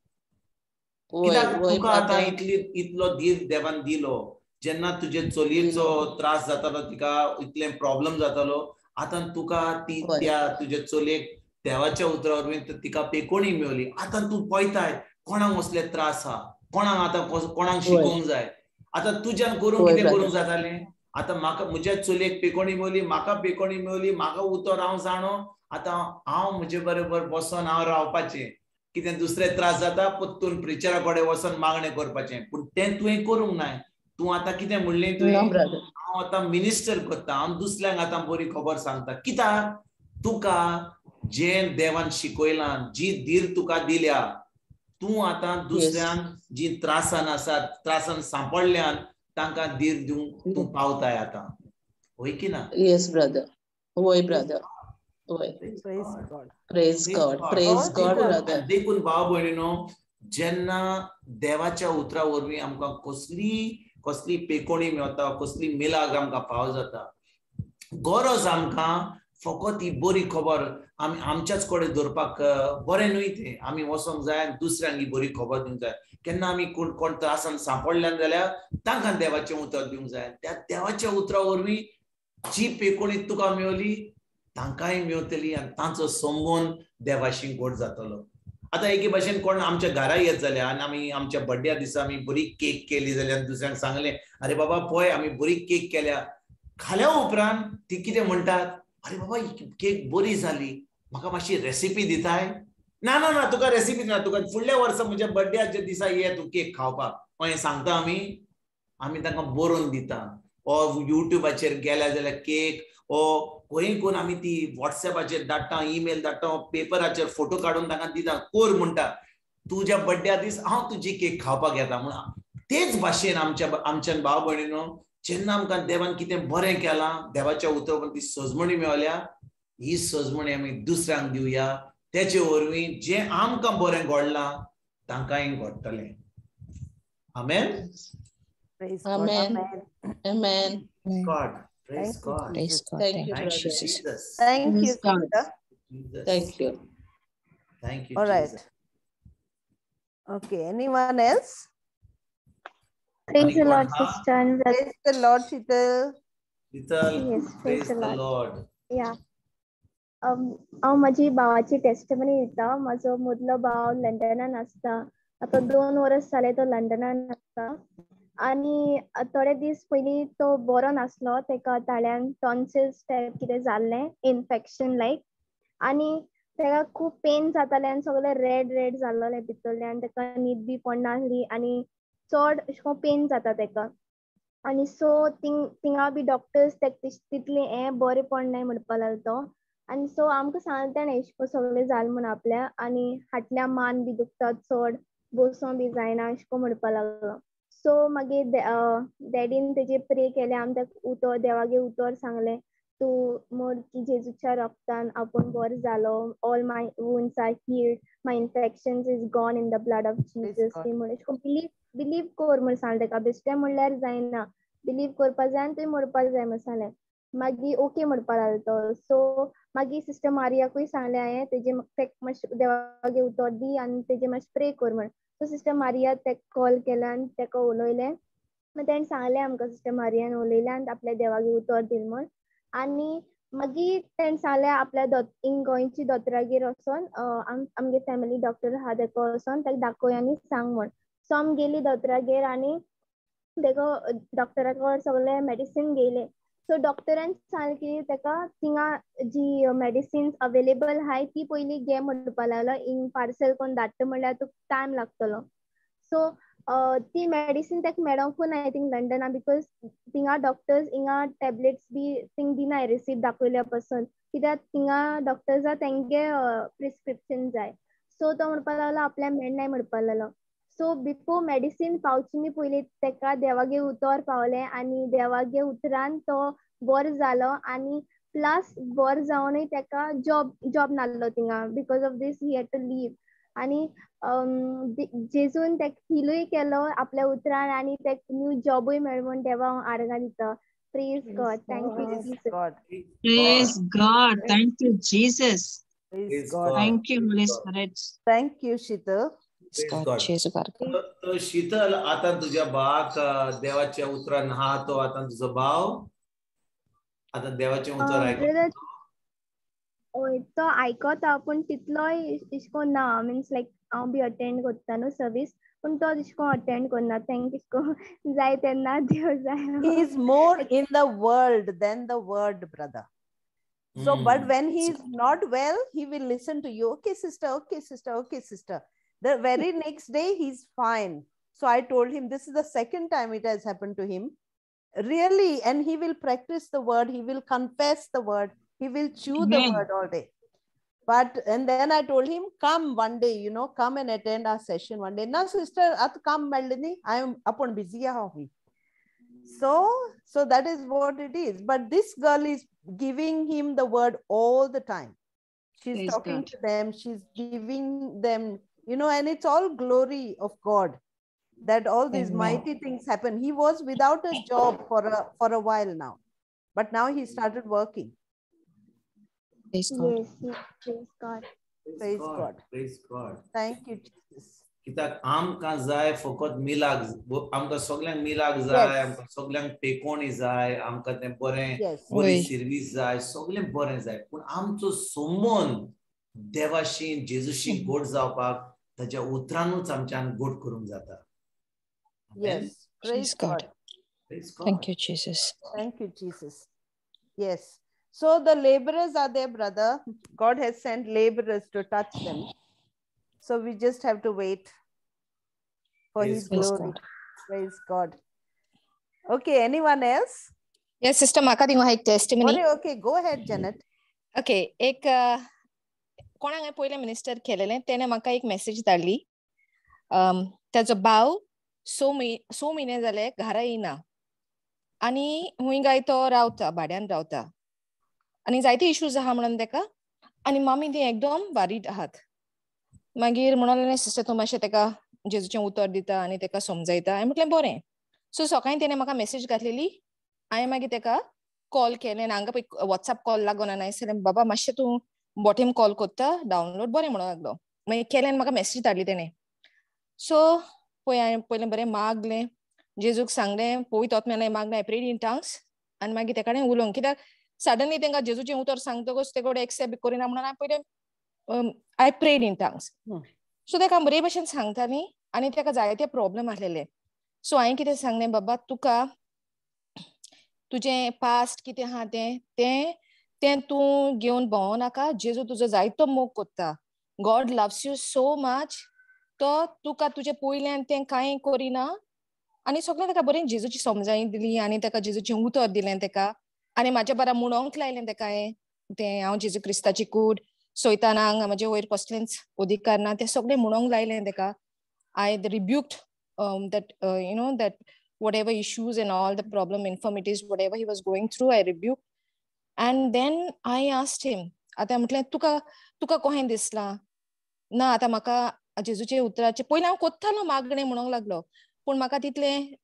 वय कित्याक वय तुका आतां ब्रदर इतली इतलो धीर देवान दिलो जेन्ना तुजे चलयेचो त्रास जातालो तिका इतले प्रॉब्लेम जातालो आतां तुका ती वय. त्या तुजे चलयेक देवाच्या उतरा वरवीं तिका पेकोणी मेवली आतां तूं पळयताय कोणाक असले त्रास आहा कोणाक आतां कोणाक शिकोवंक जाय आतां तुज्यान करूंक वय कितें brother. करूंक जातालें आतां म्हाका म्हज्या चलयेक पेकोणी मेवली म्हाका पेकोणी मेवली म्हाका उतर हांव जाणो आतां हांव म्हजे बरोबर बसोन हांव रावपाचें कितें दुसरे त्रास जाता परतून प्रिचरा कडेन वचोन मागणें करपाचें पूण तें तुवें करूंक ना तूं आतां कितें म्हणलें No, तुवें brother. हांव आतां मिनिस्टर करता हांव दुसऱ्यांक आतां बरी खबर सांगता कित्याक तुका जें देवान शिकयलां जी धीर तुका दिल्या तूं आतां दुसऱ्यांक जी त्रासान आसात त्रासान सांपडल्यान तांकां धीर दिवंक तूं पावताय आतां होय की ना येस ब्रदर वय ब्रदर वय Praise God. Praise God praise God brother देखून भाव भयणीनो जेन्ना देवाच्या उतरा वरवीं आमकां कसली कसली पेकोणी मेवता कसली मिलाग आमकां फाव जाता गरज आमकां फकत ही बरी खबर आमी आमच्याच कडेन दवरपाक बरें न्हय तें आमी वचोंक जाय आनी दुसऱ्यांक ही बरी खबर दिवंक जाय केन्ना आमी कोण कोण त्रासान सांपडल्यान जाल्यार तांकां देवाचें उतर दिवंक जाय त्या देवाच्या उतरा वरवीं जी पेकोणी तुका मेवली तांकांय मेवतली आनी तांचो समोन देवाशी गोड जातलो आतां एके भाशेन कोण आमच्या घरा येत जाल्यार आनी आमी आमच्या बर्थडे दिसा आमी बरी केक केली जाल्यार दुसऱ्यांक सांगलें अरे बाबा पळय आमी बरी केक केल्या खाल्या उपरांत ती कितें म्हणटात अरे बाबा ही केक बरी जाली म्हाका मातशी रेसिपी दिताय ना ना ना तुका रेसिपी ना तुका फुडल्या वर्सा म्हज्या बर्थडेच्या दिसा ये तूं केक खावपाक अशें सांगता आमी आमी तांकां बरोवन दिता ओ युट्यूबाचेर गेल्या जाल्यार केक ओ खंय कोण आमी ती व्हॉट्सएपाचेर धाडटा ईमेल धाडटा पेपराचेर फोटो काडून तांकां दिता कोर म्हणटा तुज्या बर्थडे दीस हांव तुजी केक खावपाक येता म्हणून तेच भाशेन आमच्या आमच्या भाव भयणीनो जेन्ना आमकां देवान कितें बरें केलां देवाच्या उतरावरून ती सजमणी मेवल्या ही सजमणी आमी दुसऱ्यांक दिवया तेचे वरवीं जें आमकां बरें घडलां तांकांय घडटलें आमेन Praise God. Amen. Amen. Amen. God praise Thank you, God Praise Jesus. God. Thank Thank you, you, thank you brother. Jesus. Jesus Thank you, Praise God. sister. Jesus Thank you. thank you All right. Jesus Okay, anyone else? Praise the Lord, sister. Praise the Lord, Shital. Shital, yes, praise the Lord. Yeah. Um, हांव माझी भावाची testimony दिता. माझो मदलो भाव लंडनान आसता. आता दोन वर्स जाले तो लंडनान आसता. आणि थोडे दीस पयलीं तो बरो नासलो. तेका ताळ्यान टॉन्सिल्स टायप कितें जाल्लें, इन्फेक्शन लायक. आनी तेका खूब पेन जाताले आनी सगळे रेड रेड जाल्लोले भितरले आनी तेका न्हीद बी पडनासली आनी चड अशें पेन जाता तेका. आनी सो थिंग थिंगा बी डॉक्टर्स तितले हें बरें पडनाय म्हणपा लागलो तो. आनी सो आमकां सांगलें ताणें अशें सगळें जालें म्हण आपल्या आनी फाटल्या मान बी दुखता चड, बसों बी जायना अशें म्हणपा लागलो. सो मागीर डॅडीन तेजेर प्रे केलें. आमी ताका उतर देवागे उतर सांगलें तूं मोर की जेजूच्या रक्तान आपूण बरो जालो. All my wounds are healed, my infections is gone in the blood of Jesus. ती म्हण अशें बिलीव बिलीव कर म्हण सांगलें ताका. बेश्टें म्हणल्यार जायना, बिलीव करपा जाय आनी तुवें मरपाक जाय म्हण सांगलें. मागीर ओके म्हणपा लागलो तो. सो मागीर सिस्टर मारियाकूय सांगलें हांवें तेजे तेका मातशें देवागे उतर दी आनी तेजे मातशें प्रे कर म्हण. सो सिस्टर मारिया तेका कॉल केलो आनी तेका उलयलें. मागीर ताणें सांगलें आमकां सिस्टर मारियान उलयलें आनी आपल्या देवागे उतर दिलें म्हण. आनी मागीर ताणें सांगलें आपल्या दोत गोंयची दोतोरागेर वचोन आमगे फॅमिली डॉक्टर आहा तेका वचोन ताका दाखोवया आनी सांग म्हण. सो आमी गेली दोतोरागेर आनी तेका डॉक्टरा सगळे मेडिसीन घेयले. सो डॉक्टरान सांगलें की तेका थिंगा जी मेडिसिन्स अवेलेबल आहाय ती पयली घे म्हणपा लागलो. इन पार्सल कोन्न धाडटा म्हणल्यार तुका टायम लागतलो. सो ती मेडिसीन तेका मेळोंकूच ना थिंग लंडना बिकॉज थिंगा डॉक्टर्स हिंगा टॅबलेट्स बी थिंग दिनाय रिसीप्ट दाखयल्या पासून. कित्याक थिंगा डॉक्टर्सा तेंगे प्रिस्क्रिप्शन जाय. सो तो म्हणपा लागलो आपल्या मेळनाय म्हणपा लागलो. सो बिफोर मेडिसीन पावची पयलीं तेका देवागे उतर पावलें आनी देवागे उतरान तो बरो जालो. आनी प्लस बरो जावनूय तेका जॉब जॉब नासलो थिंगा. Because of this he had to leave. आनी जेजून तेका हिलूय केलो आपल्या उतरान आनी तेका न्यू जॉबूय मेळ्ळो म्हण देवा हांव आर्गां दिता. Praise God. Thank you, Jesus. God. Praise God. Thank you, Jesus. Praise God. Thank you, Holy Spirit. Thank you, Shital. तो शीतल आता तुझ्या भावाक देवाच्या उतरान हा तो आता तुझो भाव आता देवाचे उतर आयकता. ओय तो आयकता पूण तितलोय इश्को ना. मिन्स लायक हांव बी अटेंड करता न्हू सर्वीस पूण तो इश्को अटेंड करना. तेंका इश्को जाय तेन्ना देव जाय. He is more in the world than the word, brother. So, mm. but when he is not well, he will listen to you. Okay, sister. Okay, sister. Okay, sister. The very next day, he's fine. So I told him this is the second time it has happened to him. Really, and he will practice the word. He will confess the word. He will chew Amen. the word all day. But, and then I told him, come one day, you know, come and attend our session one day. Now, sister, at come, Melanie, I am upon busy. So, so that is what it is. But this girl is giving him the word all the time. She's Praise talking God. to them. She's giving them, you know, and it's all glory of God that all these Amen. mighty things happen. He was without a job for a, for a while now, but now he started working. Praise God. Yes, yes. Praise God. Praise God. God. Praise God. Thank you, Jesus. कित्याक आमकां जाय फकत मिलाक. आमकां सगळ्यांक मिलाक जाय. आमकां सगळ्यांक पेकोणी जाय. आमकां तें बरें बरी सर्वीस जाय. सगळें बरें जाय. पूण आमचो संबंद देवाशी जेजूशी गोड जावपाक ताच्या उतरानूच आमच्यान गोड करूंक जाता. Yes. Praise God. Praise God. Thank you, Jesus. Thank you, Jesus. Yes. So the laborers are there, brother. God has sent laborers to touch them. So we just have to wait for Praise His glory. God. Praise God. Okay, anyone else? Yes, sister, maka dingo hai testimony. Okay, okay, go ahead, Janet. Okay, एक कोणाक पहिले minister केलेले तेने म्हाका एक message धाडली. त्याचो भाव so so म्हयने जाले घरा येना आनी हुंय गाय तो रावता भाड्यान रावता आनी जायते इश्यूज आहा म्हणून तेका आनी मामी ती एकदम वारीड आहात. मागीर म्हणलें सिस्टर तूं मातशें तेका जेजूचें उतर दिता आनी तेका समजयता. हांवें म्हटलें बरें. सो सकाळीं तेणें म्हाका मेसेज घातलेली. हांवें मागीर तेका कॉल केलें. हांगा पळय वॉट्सॅप कॉल लागोना. हांवें सांगलें बाबा मातशें तूं बोटेम कॉल कोत्ता डावनलोड बरें म्हणून लागलो. मागीर केलें आनी म्हाका मेसेज धाडली तेणें. सो पळय हांवें पयलें बरें मागलें जेजूक सांगलें पवित्र आत्म्यान मागलें आय प्रेड इन टंग्स आनी मागीर तेका उलोवंक कित्याक सडनली तांकां जेजूचें उतर सांगतकच ते कोण एक्सेप्ट करिना म्हणून हांवें पयलें I prayed in tongues so ताका बरे भशेन सांगताली आनी ताका जायते प्रॉब्लेम आसलेले सो हांवें कितें सांगलें बाबा तुका तुजें पास्ट कितें आहा तें तें तें तूं घेवन भोंवो नाका जेजू तुजो जायतो मोग कोत्ता God loves you so much तो तुका तुजें पयल्यान तें कांय करिना आनी सगळें ताका बरें जेजूची समजायी दिली आनी ताका जेजूचें उतर दिलें ताका आनी म्हाज्या बारा म्हणोंक लायलें ताका हांवें तें हांव जेजू क्रिस्ताची कूड सैतानाक म्हाजे वयर कसलेंच अधिकार ना तें सगळें म्हणोंक लायलें ताका I rebuked that uh, you know that whatever issues and all the problem infirmities whatever he was going through I rebuked and then I asked him आता म्हटलें तुका तुका कोहें दिसलां ना आतां म्हाका जेजूचे उतराचे पयलीं हांव कोत्तालो मागणें म्हणोंक लागलो पूण म्हाका तितलें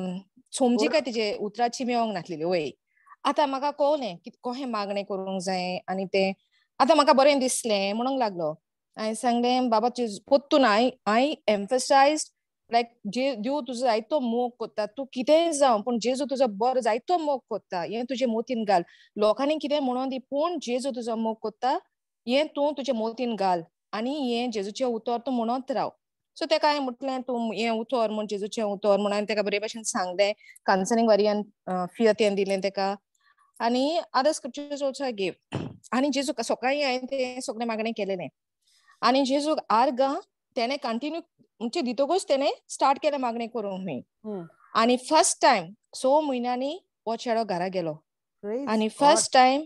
समजी काय तेजे उतराची मेळोंक नासलेली वय आतां म्हाका कळलें की कोहें मागणें करूंक जाय आनी तें आतां म्हाका बरें दिसलें म्हणोंक लागलो हांवें सांगलें बाबा पोत्तून हांवें हांवें एम्फसायज्ड लायक जे देव तुजो जायतो मोग कोत्ता तूं कितेंय जावं पूण जेजू तुजो बरो जायतो मोग कोत्ता हें तुजे मोतीन घाल लोकांनी कितें म्हणोन दी पूण जेजू तुजो मोग कोत्ता हें तूं तुजे मोतीन घाल आनी हें जेजूचें उतर तूं म्हणत राव सो तेका हांवें म्हटलें तूं हें उतर म्हण जेजूचें उतर म्हण हांवें तेका बरे भशेन सांगलें कावन्सिलींग वाऱ्यान फियर तें दिलें तेका आनी other scriptures also I gave आनी जेजू सकाळीं हांवें तें सगळें मागणें केलेलें आनी जेजूक आर्गां तेणें कंटिन्यू म्हणजे दितकूच तेणें स्टार्ट केलें मागणें करूंक मी आनी फर्स्ट टायम स म्हयन्यांनी हो चेडो घरा गेलो आनी फर्स्ट टायम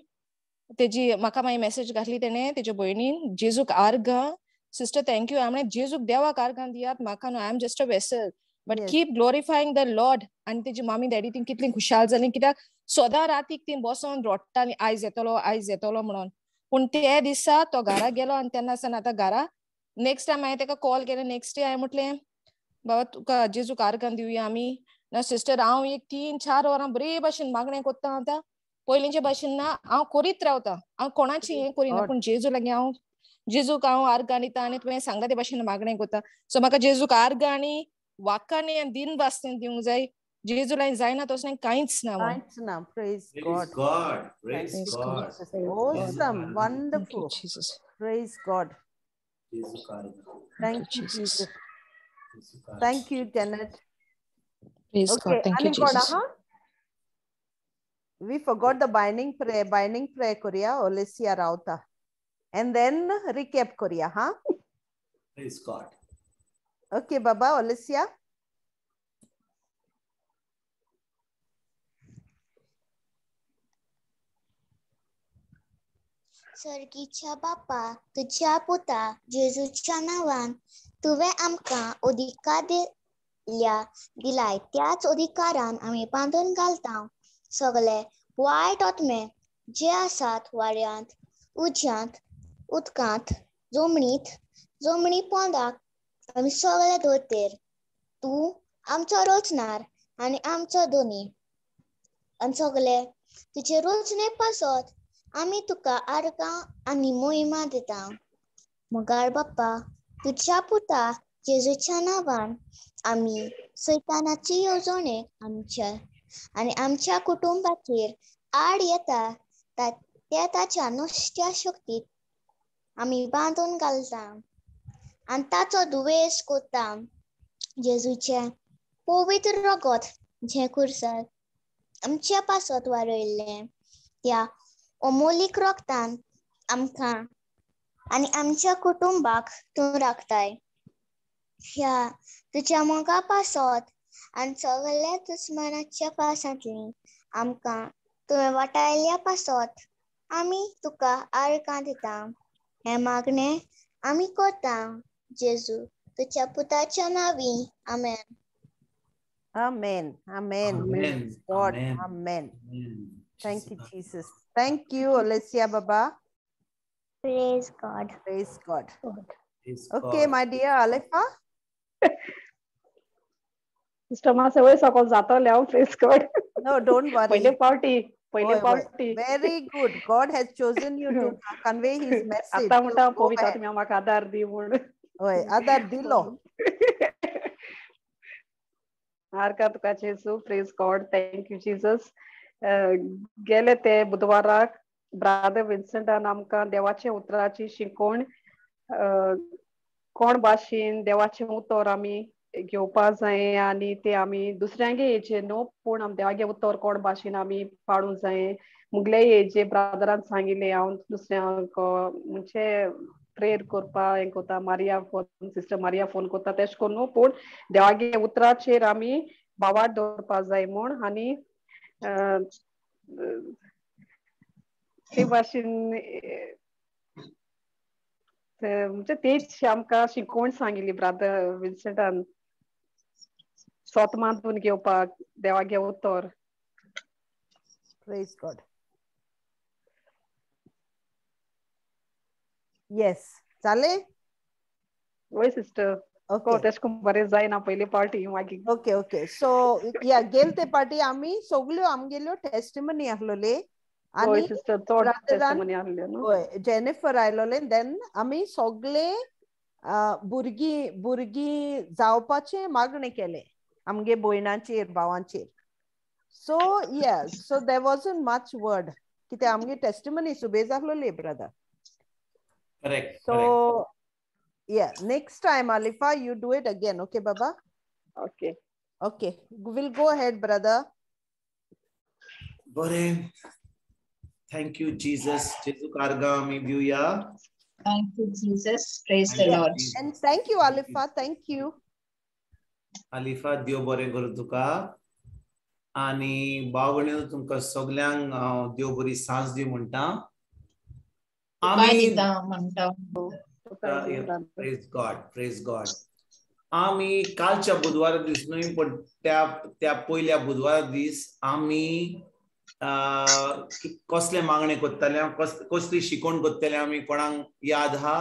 तेजी म्हाका मागीर मेसेज घातली तेणें तेज्या भयणीन जेजूक आर्गां सिस्टर थँक्यू हांवें जेजूक देवाक आर्गां दियात म्हाका न्हू I am just a vessel but keep glorifying the lord आनी तेजी मामी डॅडी ती कितली खुशाल जाली कित्याक सदां रातीक ती बसोन रडटाली आयज येतलो आयज येतलो म्हणोन पूण ते दिसा तो घरा गेलो आनी तेन्ना सावन आतां घरा नेक्स्ट टायम हांवें ताका कॉल केलें नेक्स्ट डे हांवें म्हटलें बाबा तुका जेजूक आर्गां दिवया आमी ना सिस्टर हांव एक तीन चार वरां बरे भशेन मागणें कोत्ता आतां पयलींचे भशेन ना हांव करीत रावतां हांव कोणाची हें करिना पूण जेजू लागीं हांव जेजूक हांव आर्गां दिता आनी तुवें सांगला ते भशेन मागणें कोत्ता सो म्हाका जेजूक आर्गां आनी वाक्कांनी आनी दिन वास्तें दिवंक जाय जेजू लागीं जायना तसलें कांयच ना कांयच ना praise God praise God awesome wonderful praise God thank you Jesus thank you Janet praise okay God thank you Jesus we forgot the binding prayer binding prayer korea Olesia Rauta and then recap korea huh praise God okay baba Olesia सर्गीच्या बापा तुझ्या पुता जेजूच्या नावान तुवें आमकां अधिकार दिल्या दिलाय त्याच अधिकारान आमी बांदून घालता सगळे वायट आत्मे जे आसात वाड्यांत उज्यांत उदकांत जमनीत जमनी पोंदाक आमी सगळे दोतेर तूं आमचो रोचणार आनी आमचो दोनी आनी सगळे तुजे रोचणे पासत आमी तुका आर्गां आनी मोहिमा दिता मोगाळ बाप्पा तुझ्या पुता जेजूच्या नांवान आमी सैतानाची येवजणे आमच्या आनी आमच्या कुटुंबाचेर आड येता त्या ताच्या नुस्त्या शक्तीत आमी बांदून घालता आनी ताचो दुवेस कोत्ता जेजूचें पवित्र रगत जें कुर्सार आमच्या पासत वारयल्लें त्या अमोलीक रगतान आमकां आनी आमच्या कुटुंबाक तूं राखताय ह्या तुज्या मोगा पासत आनी सगळ्या दुस्मानाच्या पासांतली आमकां तुवें वाटायल्या पासत आमी तुका आर्गां दिता हें मागणें आमी करता जेजू तुज्या पुताच्या नांवी amen amen amen amen God amen, amen. Thank you Jesus thank you Olesia baba praise God praise God praise okay God. my dear Alefa sister मा सवय सकल जातले हांव praise God no don't worry पहिले पावटी पहिले Oy, oy. पावटी very good God has chosen you to convey his message आता म्हणटा so go पवित्र ahead. आत्म्या म्हाका आदार दी म्हूण होय आदार दिलो आरका तुका जेसू, praise God, thank you Jesus. गेले ते बुधवाराक ब्रादर विन्संटान आमकां देवाचे उतराची शिकवण कोण भाशेन देवाचे उतर आमी घेवपा जाय आनी ते आमी दुसऱ्यांगे हेजे न्हू पूण आमी देवागे उतर कोण भाशेन आमी पाडूं जाय. मुगले हेजे ब्रादरान सांगिल्ले हांव दुसऱ्यांक म्हणजे प्रेयर करपा हें कोता Maria phone sister Maria phone कोता तेश कोन्न न्हू पूण देवागे उतराचेर आमी बावाड दवरपा जाय म्हूण आनी ते भाशेन म्हणजे तेच आमकां शिकवण सांगिल्ली ब्रादर विन्संटान सोत मानून घेवपाक देवागे उतर. Praise God. येस जाले. वय सिस्टर ओके तेश कोन्न बरें जायना पयली पार्टी मागीर. ओके ओके सो या गेल ते पार्टी आमी सगल्यो आमगेल्यो टेस्टिमनी आहलोले आनी सिस्टर चड ब्रादरान टेस्टिमनी आहले न्हू. होय जेनिफर आयलोले देन आमी सगळे भुरगीं भुरगीं जावपाचे मागणे केले आमगे भयणाचेर भावांचेर. So yes so there wasn't much word कितें आमगे टेस्टिमनी सुबेज आहलोली brother. Correct. So yeah, next time Alifa you do it again, okay Baba? Okay. Okay, we'll go ahead brother. Bore. Thank you Jesus. Jesu karga mi viuya. Thank you Jesus. Praise the Yeah. Lord. And thank you Alifa, thank you. Alifa देव बरें करूं तुका आनी भावणीनो तुमकां सगल्यांक देव बरी सांज दी म्हणटा. आमी प्रेज गॉड प्रेज गॉड. आमी कालच्या बुधवारा दीस न्हय पण त्या त्या पयल्या बुधवारा दीस आमी कसले मागणे करतले कसली शिकवण करतले आमी कोणाक याद आहा?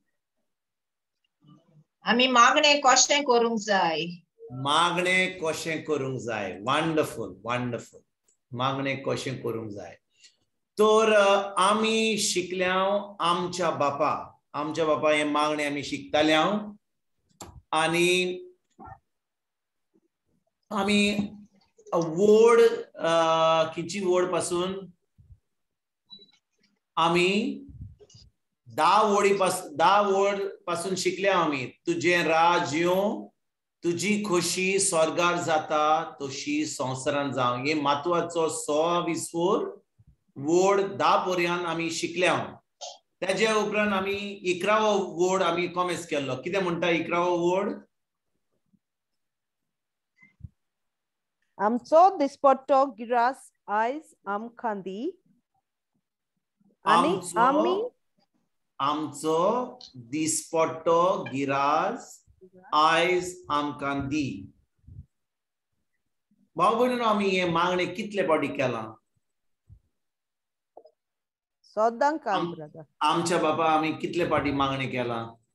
आमी मागणे कशें करूंक जाय. मागणे कशें करूंक जाय. Wonderful wonderful. मागणे कशें करूंक जाय. तर आमी शिकल्या आमच्या बापा आमच्या बापा हे मागणे आमी शिकताले आनी आमी वोड किची वोड पासून आमी धा वोडी पासून धा वोड पासून शिकल्या आमी. तुझे राज येवं तुझी खोशी स्वर्गार जाता तशी संवसारान जावं. हे म्हत्वाचो सोळा विसवोर वोड धा पर्यंत आमी शिकल्या. तेजे उपरांत आमी इकरावो वोड आमी कॉमेस केल्लो. कितें म्हणटा इकरावो वोड? आमचो दिसपट्टो गिरास आयज आमकां दी आनी आमी आमचो दिसपट्टो गिरास आयज आमकां दी. भाव भयणीनो आमी हे मागणे कितले पावटी केला? सदां काल ब्रदर. आमच्या बापा आमी कितले पाटी मागणे केला?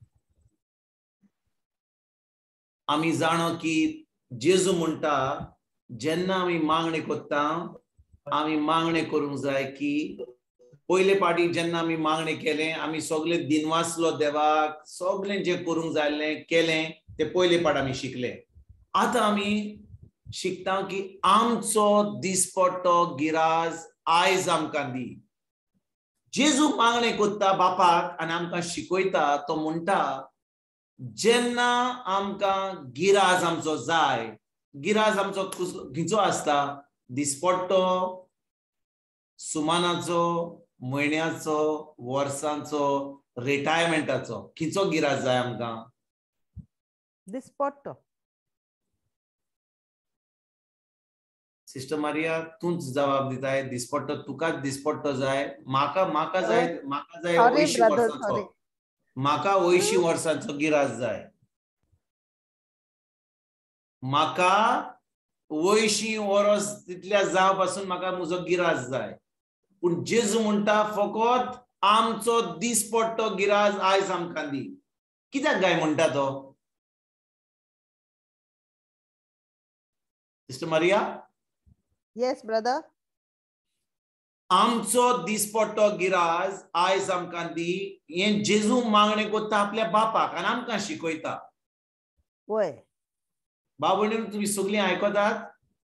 आमी जाणो की जेजू म्हणटा जेन्ना आमी मागणे करता आमी मागणे करूंक जाय की पयले पाटी जेन्ना आमी मागणे केले आमी सगळे दिनवासलो देवाक सगळें जे करूंक जाल्लें केलें ते पयले पाट आमी शिकले. आतां आमी शिकता की आमचो दिसपट्टो गिराज आयज आमकां दी. जेजू मागणे करता बापाक आनी आमकां शिकयता. तो म्हणटा जेन्ना आमकां गिराज आमचो जाय. गिराज आमचो खंयचो आसता? दिसपट्टो, सुमानाचो, म्हयन्याचो, वर्सांचो, रिटायरमेंटाचो. खंयचो गिराज जाय आमकां? दिसपट्टो. सिस्टर मारिया तूच जवाब दिताय. दिसपट्टो तुकाच दिसपट्टो जाय. म्हाका म्हाका जाय म्हाका जाय अंयशीं वर्सांचो. म्हाका अंयशीं वर्सांचो गिराज जाय. म्हाका अंयशीं वर्स तितल्या जाव पासून म्हाका म्हजो गिराज जाय. पूण जेजू म्हणटा फकत आमचो दिसपट्टो गिराज आयज आमकां दी. कित्याक गाय म्हणटा तो? Sister Maria? Yes brother. आमचो दिसपट्टो गिराज आयज आमकां दी. हे जेजू मागणे करता आपल्या बापाक आनी आमकां शिकयता. वय भाव भयणीनो तुम्ही सगळीं आयकतात?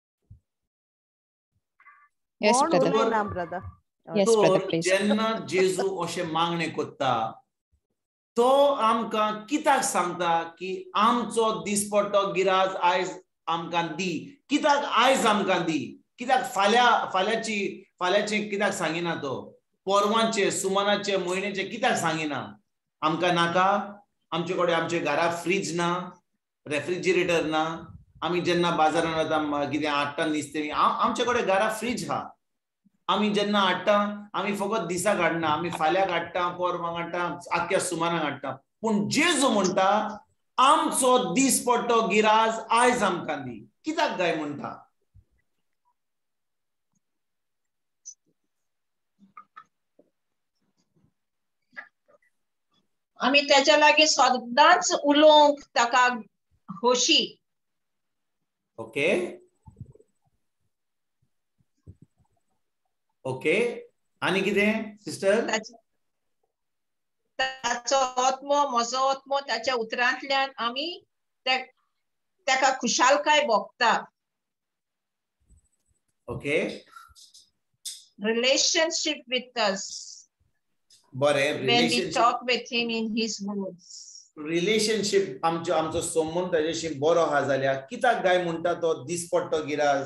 Yes, brother. Yes, brother, please. जेन्ना जेजू अशें मागणे करता तो आमकां कित्याक सांगता की आमचो दिसपट्टो गिराज आयज आमकां दी? कित्याक आयज आमकां दी? कित्याक फाल्यां फाल्यांची फाल्यांचे कित्याक सांगिना? तो परवांचे सुमानाचे म्हयन्याचे कित्याक सांगिना? आमकां नाका? आमचे कडेन आमचे घरा फ्रीज ना, रेफ्रिजिरेटर ना, आमी जेन्ना बाजारान वता कितें हाडटा नुस्तें आमचे कडेन घरा फ्रीज आहा. आमी जेन्ना हाडटा आमी फकत दिसाक हाडना, आमी फाल्यां हाडटा, परवां हाडटा, आख्या सुमानाक हाडटा. पूण जेजू म्हणटा आमचो दिसपट्टो गिराज आयज आमकां दी. कित्याक काय म्हणटा? आमी त्याच्या लागीं सदांच उलोवंक ताका खोशी. ओके ओके आनी कितें सिस्टर? ताचो आत्मो म्हजो आत्मो ताच्या उतरांतल्यान आमी ताका खुशालकाय भोगता. Okay relationship with us. बरें, when we talk with him in his words. Relationship आमचो आमचो संबंध ताजेशी बरो आहा जाल्यार कित्याक गाय म्हणटा तो दिसपट्टो गिराज?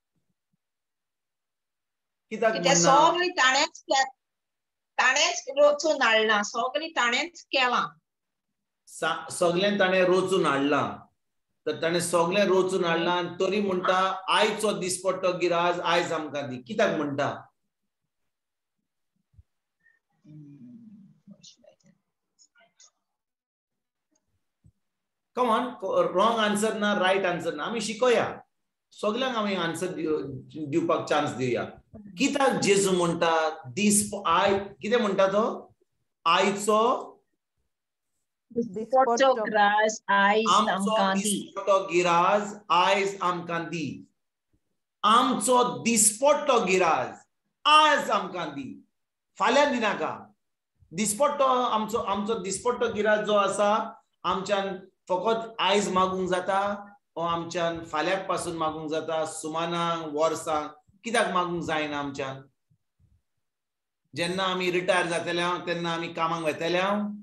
कित्याक म्हणना? सगळी ताणेच ताणेच रोचून हाडला, सगळी ताणेच केला. सगळें ताणें रोचून हाडला. तर ताणें सगळें रोचून हाडला आनी तरी म्हणटा आयचो दिसपट्टो गिराज आयज आमकां दी. कित्याक म्हणटा? Come on, wrong answer ना right answer ना. आमी शिकोया. सगळ्यांक आमी आन्सर दिवपाक चान्स दिवया. कित्याक जेजू म्हणटा दिस आय कितें म्हणटा तो? आयचो दिसपट्टो गिराज आयज आमकां दी. दिसपट्टो गिराज आयज आमकां दी. आमचो दिसपट्टो गिराज आयज आमकां दी. फाल्यां दिनाका. दिसपट्टो आमचो आमचो दिसपट्टो गिराज जो आसा आमच्यान फकत आयज मागूंक जाता ओ आमच्यान फाल्याक पासून मागूंक जाता, सुमानांक, वर्सांक? कित्याक मागूंक जायना आमच्यान? जेन्ना आमी रिटायर जातले तेन्ना आमी कामाक वतले.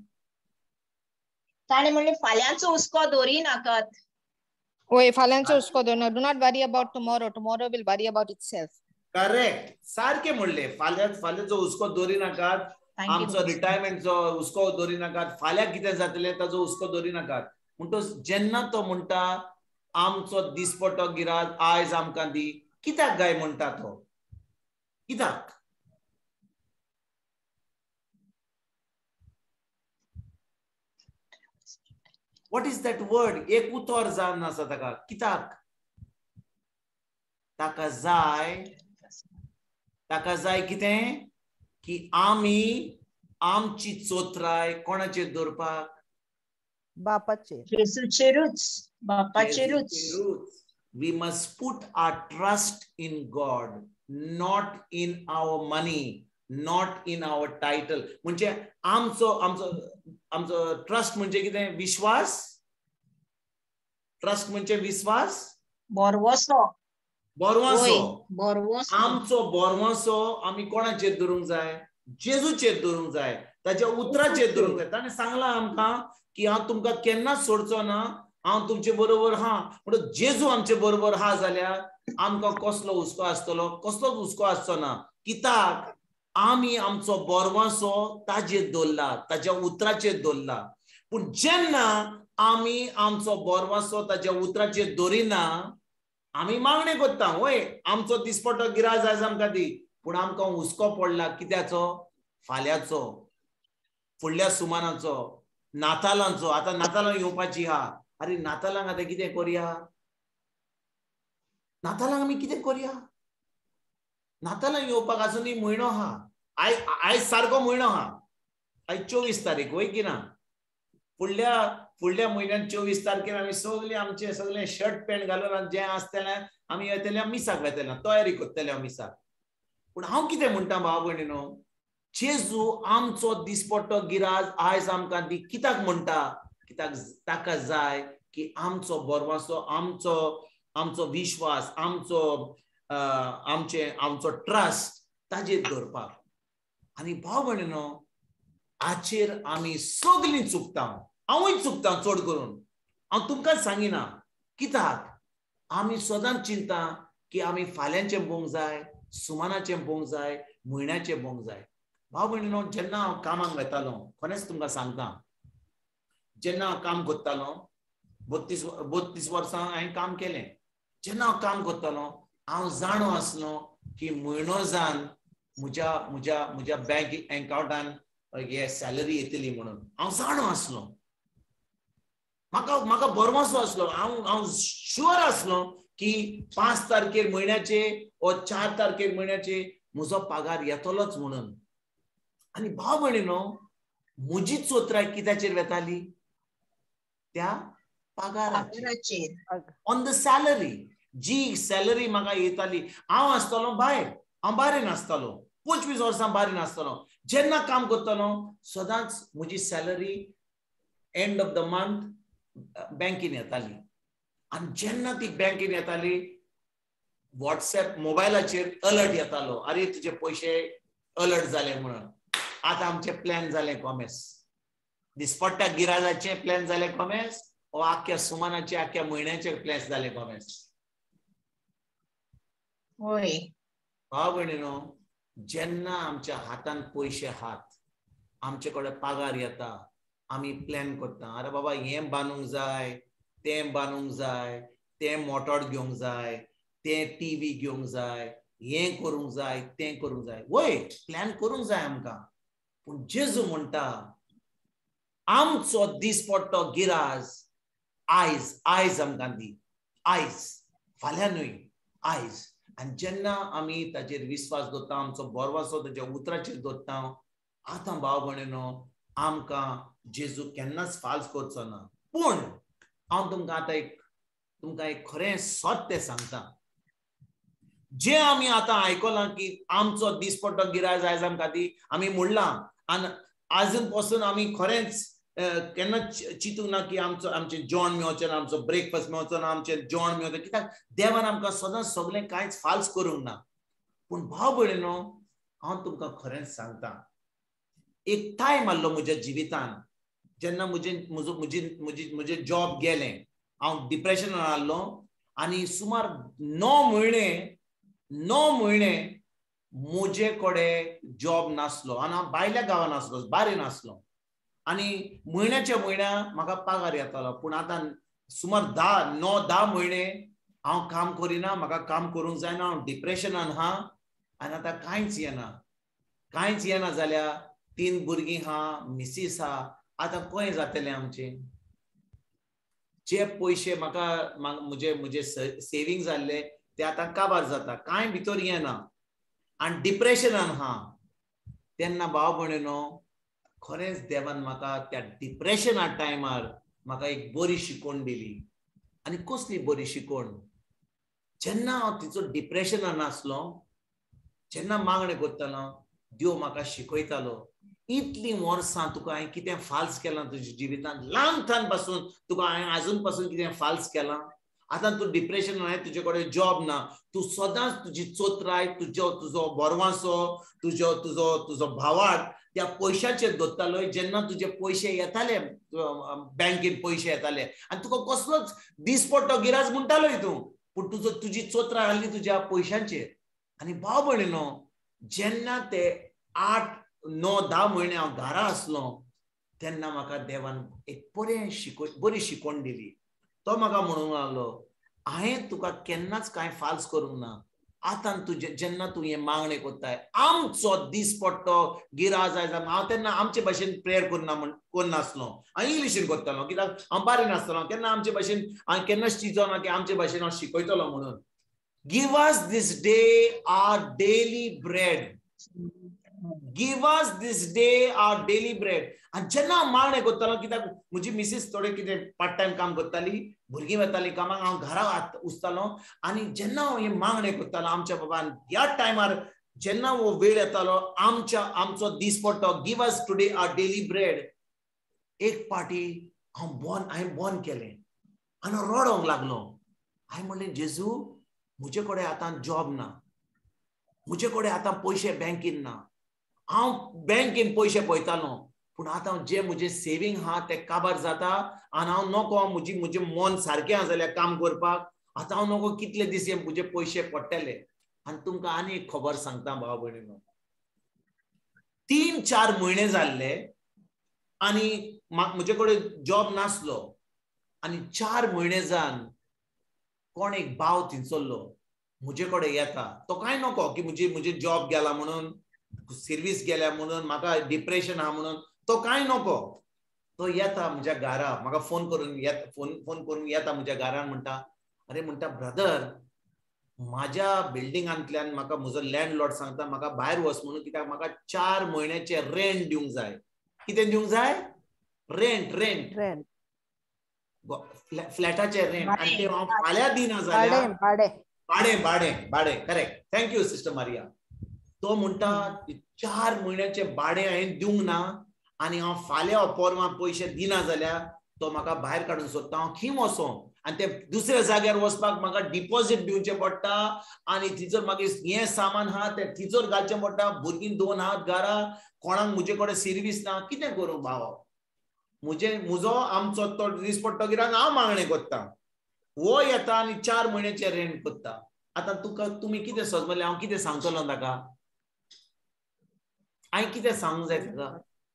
ताणें म्हणलें फाल्यांचो हुस्को दवरी नाकात. ओय फाल्यांचो हुस्को दवरना. Do not worry about tomorrow. Tomorrow will worry about itself. Correct, सारकें म्हणलें. फाल्यां फाल्यांचो हुस्को दवरी नाकात. आमचो रिटायरमेंटचो हुस्को दवरी नाकात. फाल्यां कितें जातलें ताचो हुस्को दवरी नाकात. म्हणटच जेन्ना तो म्हणटा आमचो दिसपट्टो गिराज आयज आमकां दी, कित्याक गाय म्हणटा तो? कित्याक? What is that word? एक उतर जावन आसा ताका. कित्याक? ताका जाय ताका जाय कितें? की आमी आमची चोत्राय कोणाचेर दवरपाक? बापाचेर. जेजूचेरूच. बापाचेरूच. We must put our trust in God, not in our money, not in our title. म्हणजे आमचो आमचो आमचो ट्रस्ट म्हणजे कितें? विश्वास. ट्रस्ट म्हणजे विश्वास. बोरवोसो. बोरवासो. बोरवोसो. आमचो बोरवासो आमी कोणाचेर दवरूंक जाय? जेजूचेर दवरूंक जाय. ताच्या उतराचेर दवरूंक जाय. ताणें सांगलां आमकां की हांव तुमकां केन्नाच सोडचो ना, हांव तुमचे बरोबर हा. म्हणून जेजू आमचे बरोबर हा जाल्यार आमकां कसलो हुस्को आसतलो? कसलोच हुस्को आसचो ना. कित्याक? आमी आमचो बोरवासो ताजेर दवरला, ताच्या उतराचेर दवरला. पूण जेन्ना आमी आमचो बोरवासो ताच्या उतराचेर दवरिना, आमी मागणी करता, वय आमचो दिसपट्टो गिराज आयज आमकां दी. पूण आमकां हुस्को पडला कित्याचो? फाल्यांचो, फुडल्या सुमानाचो, नातालांचो. आतां नातालां येवपाची आहा. अरे नातालांक आतां कितें करया? नातालांक आमी कितें करया? नातालांक येवपाक आजुनूय म्हयनो आहा. आय आयज सारको म्हयनो आहा. आयज चोवीस तारीख, वय की ना? फुडल्या फुडल्या म्हयन्यान चोवीस तारखेर आमी सगळे आमचे सगळे शर्ट पॅन्ट घालून जें आसतलें आमी येतले मिसाक वेतले, तयारी करतले मिसाक. पूण हांव कितें म्हणटा भाव भयणीनो, जेजू आमचो दिसपट्टो गिराज आयज आमकां दी. कित्याक म्हणटा? कित्याक ताका जाय की आमचो बोरवासो आमचो आमचो विश्वास आमचो आमचे आमचो ट्रस्ट ताजेर दवरपाक. आनी भाव भयणीनो हाचेर आमी सगळीं चुकता. हांवूय चुकता चड करून. हांव तुमकां सांगिना कित्याक आमी सदांच चिंता की आमी फाल्यांचें पोवंक जाय, सुमानाचें पोवंक जाय, म्हयन्याचें पोवंक जाय. भाव भयणीनो जेन्ना हांव कामाक वेतालो खरेंच तुमकां सांगता, जेन्ना हांव काम करतालो बत्तीस बत्तीस वर्सां हांवें काम केलें. जेन्ना हांव काम करतालो हांव जाणो आसलो की म्हयनो जावन म्हज्या म्हज्या म्हज्या बँक अकाउंटान हे सॅलरी येतली म्हणून हांव जाणो आसलो. म्हाका म्हाका बरवासो आसलो. हांव हांव शुअर आसलो की पांच तारखेर म्हयन्याचे वा चार तारखेर म्हयन्याचे म्हजो पगार येतलोच म्हणून. आनी भाव भयणीनो म्हजी चोत्राय कित्याचेर वेताली? त्या पगाराचेर, ऑन द सॅलरी. जी सॅलरी म्हाका येताली हांव आसतलो भायर, हांव बारीन आसतलो, पंचवीस वर्सां बारीन आसतलो. जेन्ना काम करतलो सदांच म्हजी salary end of the month बँकेन येताली. आनी जेन्ना ती बँकेन येताली व्हॉट्सएप मोबायलाचेर अलर्ट येतालो, अरे तुजे पयशे अलर्ट जाले म्हणून. आतां आमचे प्लॅन जाले कॉमेस. दिसपट्ट्या गिराजाचे प्लॅन जाले कॉमेस ओ आख्या सुमानाचे आख्या म्हयन्याचे प्लॅन जाले कॉमेस. होय भाव भयणीनो जेन्ना आमच्या हातान पयशे हात, आमचे कडेन पगार येता, आमी प्लॅन करता, अरे बाबा हें बांदूंक जाय, तें बांदूंक जाय, तें मोटोर घेवंक जाय, तें टीव्ही घेवंक जाय, हें करूंक जाय, तें करूंक जाय. वय प्लॅन करूंक जाय आमकां. पूण जेजू म्हणटा आमचो दिसपट्टो गिराज आयज आयज आमकां दी, आयज फाल्यां न्हय, आयज. आनी जेन्ना आमी ताचेर विश्वास दवरता, आमचो बोरवासो ताच्या उतराचेर दवरता, आतां भाव भयणीनो आमकां जेजू केन्नाच फाल्स करचो ना. पूण हांव तुमकां आतां एक तुमकां एक खरें सत्य सांगता. जे आमी आतां आयकलां की आमचो दिसपट्टो गिराज आयज आमकां दी, आमी म्हणलां आनी आजून पासून आमी खरेंच केन्ना चिंतूंक ना की आमचो आमचें जेवण मेळचें ना, आमचो ब्रेकफास्ट मेळचो ना, आमचें जेवण मेळचें. कित्याक देवान आमकां सदांच सगळें कांयच फाल्स करूंक ना. पूण भाव भयणीनो हांव तुमकां खरेंच सांगता, एक टायम आसलो म्हज्या जिवितान जेन्ना म्हजें म्हजो म्हजी म्हजी म्हजें जॉब गेलें, हांव डिप्रेशनान आसलो आनी सुमार णव म्हयने णव म्हयने म्हजे कडेन जॉब नासलो आनी हांव भायल्या गांवांत आसलो, बारीन आसलो. आनी म्हयन्याच्या म्हयन्या म्हाका पगार येतालो. पूण आतां सुमार धा णव धा म्हयने हांव काम करिना, म्हाका काम करूंक जायना, हांव डिप्रेशनान आहा. आनी आतां कांयच येना, कांयच येना जाल्यार तीन भुरगीं आहा, मिसीस आहा, आतां खंय जातलें आमचें? जे पयशे म्हाका म्हजे म्हजे सेविंग जाल्ले ते आतां काबार जाता, कांय भितर येना आनी डिप्रेशनान आहा. तेन्ना भाव भयणीनो खरेंच देवान म्हाका त्या डिप्रेशना टायमार म्हाका एक बरी शिकवण दिली. आनी कसली बरी शिकवण? जेन्ना हांव तिचो डिप्रेशनान आसलो, जेन्ना मागणें करतालो, देव म्हाका शिकयतालो इतलीं वर्सां तुका हांवें कितें फाल्स केलां तुज्या जिवितांत, ल्हानपण पासून तुका हांवें आजून पासून कितें फाल्स केलां. आतां तूं डिप्रेशनान आहाय, तुजे कडेन जॉब ना, तूं सदांच तुजी चोत्राय, तुजो तुजो बोरवासो, तुजो तुजो तुजो भावार्थ त्या पयशांचेर दवरतालो. जेन्ना तुजे पयशे येताले बँकेन पयशे येताले आनी तुका कसलोच दिसपट्टो गिराज म्हणटालोय तूं, पूण तुजो तुजी चोत्राय आहली तुज्या पयशांचेर. आनी भाव भयणीनो जेन्ना ते आठ णव धा म्हयने हांव घरा आसलो तेन्ना म्हाका देवान एक बरें शिको बरी शिकवण दिली. तो म्हाका म्हणूंक लागलो, हांवें तुका केन्नाच कांय फाल्स करूंक ना. आतां तुजे जेन्ना तूं हें मागणें कोत्ताय, आमचो दिसपट्टो गिराज आयज हांव तेन्ना आमचे भाशेन प्रेयर करना म्हण करनासलो, हांव इंग्लिशीन करतालो. कित्याक हांव बारीन आसतलो, केन्ना आमचे भाशेन हांवें केन्नाच चिंतलो ना की आमचे भाशेन हांव शिकयतलो म्हणून. Give us this day our daily bread. Give us this day our daily bread. आनी जेन्ना हांव मागणें करतालो, कित्याक म्हजी मिसीस थोडें कितें पार्ट टायम काम करताली, भुरगीं वतालीं कामाक, हांव घरा उरतालो. आनी जेन्ना हांव हें मागणें करतालो आमच्या बाबान, ह्या टायमार जेन्ना हो वेळ येतालो आमच्या आमचो दिसपट्टो give us today our daily bread, एक पाटी हांव बंद हांवें बंद केलें. आनी रडोंक लागलो. हांवें म्हणलें जेजू म्हजे कडेन आतां जॉब ना, म्हजे कडेन आतां पयशे बँकेन ना, हांव बँकेन पयशे पळयतालो पूण आतां जे म्हजे सेविंग आहा ते काबार जाता आनी हांव नोको म्हजी म्हजें मन सारकें आहा जाल्यार काम करपाक. आतां हांव नोको कितले दीस म्हजे पयशे पडटले. आनी तुमकां आनी एक खबर सांगता भाव भयणीनो, तीन चार म्हयने जाल्ले आनी म्हजे कडेन जॉब नासलो आनी चार म्हयने जावन कोण एक भाव थिंचरलो म्हजे कडेन येता. तो कांय नको की म्हजी म्हजे जॉब गेला म्हणून, सर्वीस गेल्या म्हणून, म्हाका डिप्रेशन आहा म्हणून, तो कांय नको. तो येता म्हज्या घरा, म्हाका फोन करून येता, फोन फोन करून येता म्हज्या घरान. म्हणटा अरे म्हणटा ब्रदर म्हाज्या बिल्डिंगांतल्यान म्हाका म्हजो लँडलॉर्ड सांगता म्हाका भायर वच म्हणून, कित्याक म्हाका चार म्हयन्याचे रेंट दिवंक जाय. कितें दिवंक जाय? रेंट रेंट रेंट फ्लॅटाचे रेंट. आनी ते हांव फाल्यां दिना जाल्यार भाडे भाडे भाडे भाडे करेक्ट. Thank you sister Maria. तो म्हणटा चार म्हयन्याचे भाडे हांवें दिवंक ना आनी हांव फाल्यां परवां पयशे दिना जाल्यार तो म्हाका भायर काडून सोदता. हांव खंय वचों आनी ते दुसऱ्या जाग्यार वचपाक म्हाका डिपॉझिट दिवचें पडटा आनी थंयसर मागीर हें सामान आहा तें थंयसर घालचें पडटा. भुरगीं दोन आहात घरा, कोणाक म्हजे कडेन सर्वीस ना. कितें करूं भाव? म्हजे म्हजो आमचो तो दीस पडटो कित्याक हांव मागणें कोत्ता. वो येता आनी चार म्हयन्याचे रेंट कोत्ता. आतां तुका तुमी कितें समजलें? हांव कितें सांगतलो ताका? हांवें कितें सांगूंक जाय ताका?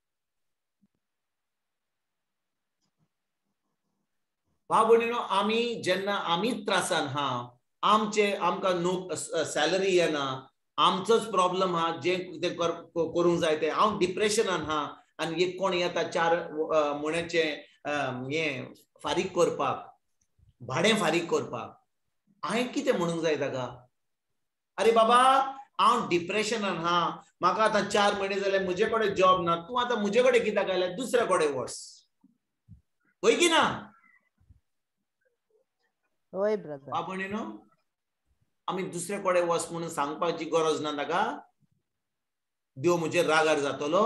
भाव भयणीनो, आमी जेन्ना आमीच त्रासान आहा, आमचे आमकां नो सॅलरी येना, आमचोच प्रॉब्लम आहा, जे कितें करूंक जाय तें, हांव डिप्रेशनान आहा आनी एक कोण येता चार म्हयन्याचे हें फारीक करपाक, भाडें फारीक करपाक. हांवें कितें म्हणूंक जाय ताका? अरे बाबा हांव डिप्रेशनान आहा, म्हाका आतां चार म्हयने जाले म्हजे कडेन जॉब ना, तूं आतां म्हजे कडेन कित्याक आयल्या? दुसऱ्या कडेन वच. होय की ना? होय ब्रदर. भाव भयणीनो, आमी दुसरे कडेन वच म्हणून सांगपाची गरज ना ताका. देव म्हजेर रागार जातलो.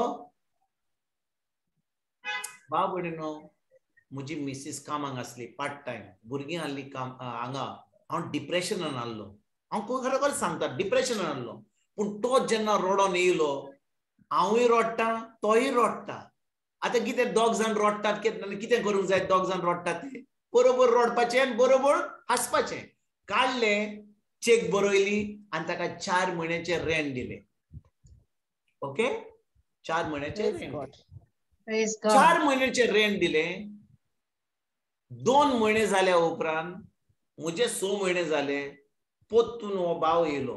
भाव भयणीनो, म्हजी मिसीस कामाक आसली पार्ट टायम, भुरगीं आसली काम हांगा. हांव डिप्रेशनान आसलो. हांव खरें सांगता डिप्रेशनान आसलो. पूण तो जेन्ना रडोन येयलो, हांवूय रडटा तोय रडटा. आतां कितें दोग जाण रडटात, कितें करूंक जाय? दोग जाण रडटात ते बरोबर रडपाचें आनी बरोबर हांसपाचें. काडलें, चेक बरयली आनी ताका चार म्हयन्याचे रेंट दिले. ओके, चार म्हयन्याचे रेंट चार म्हयन्याचे रेंट दिले. दोन म्हयने जाल्या उपरांत म्हजे स म्हयने जाले. पोत्तून हो भाव येयलो.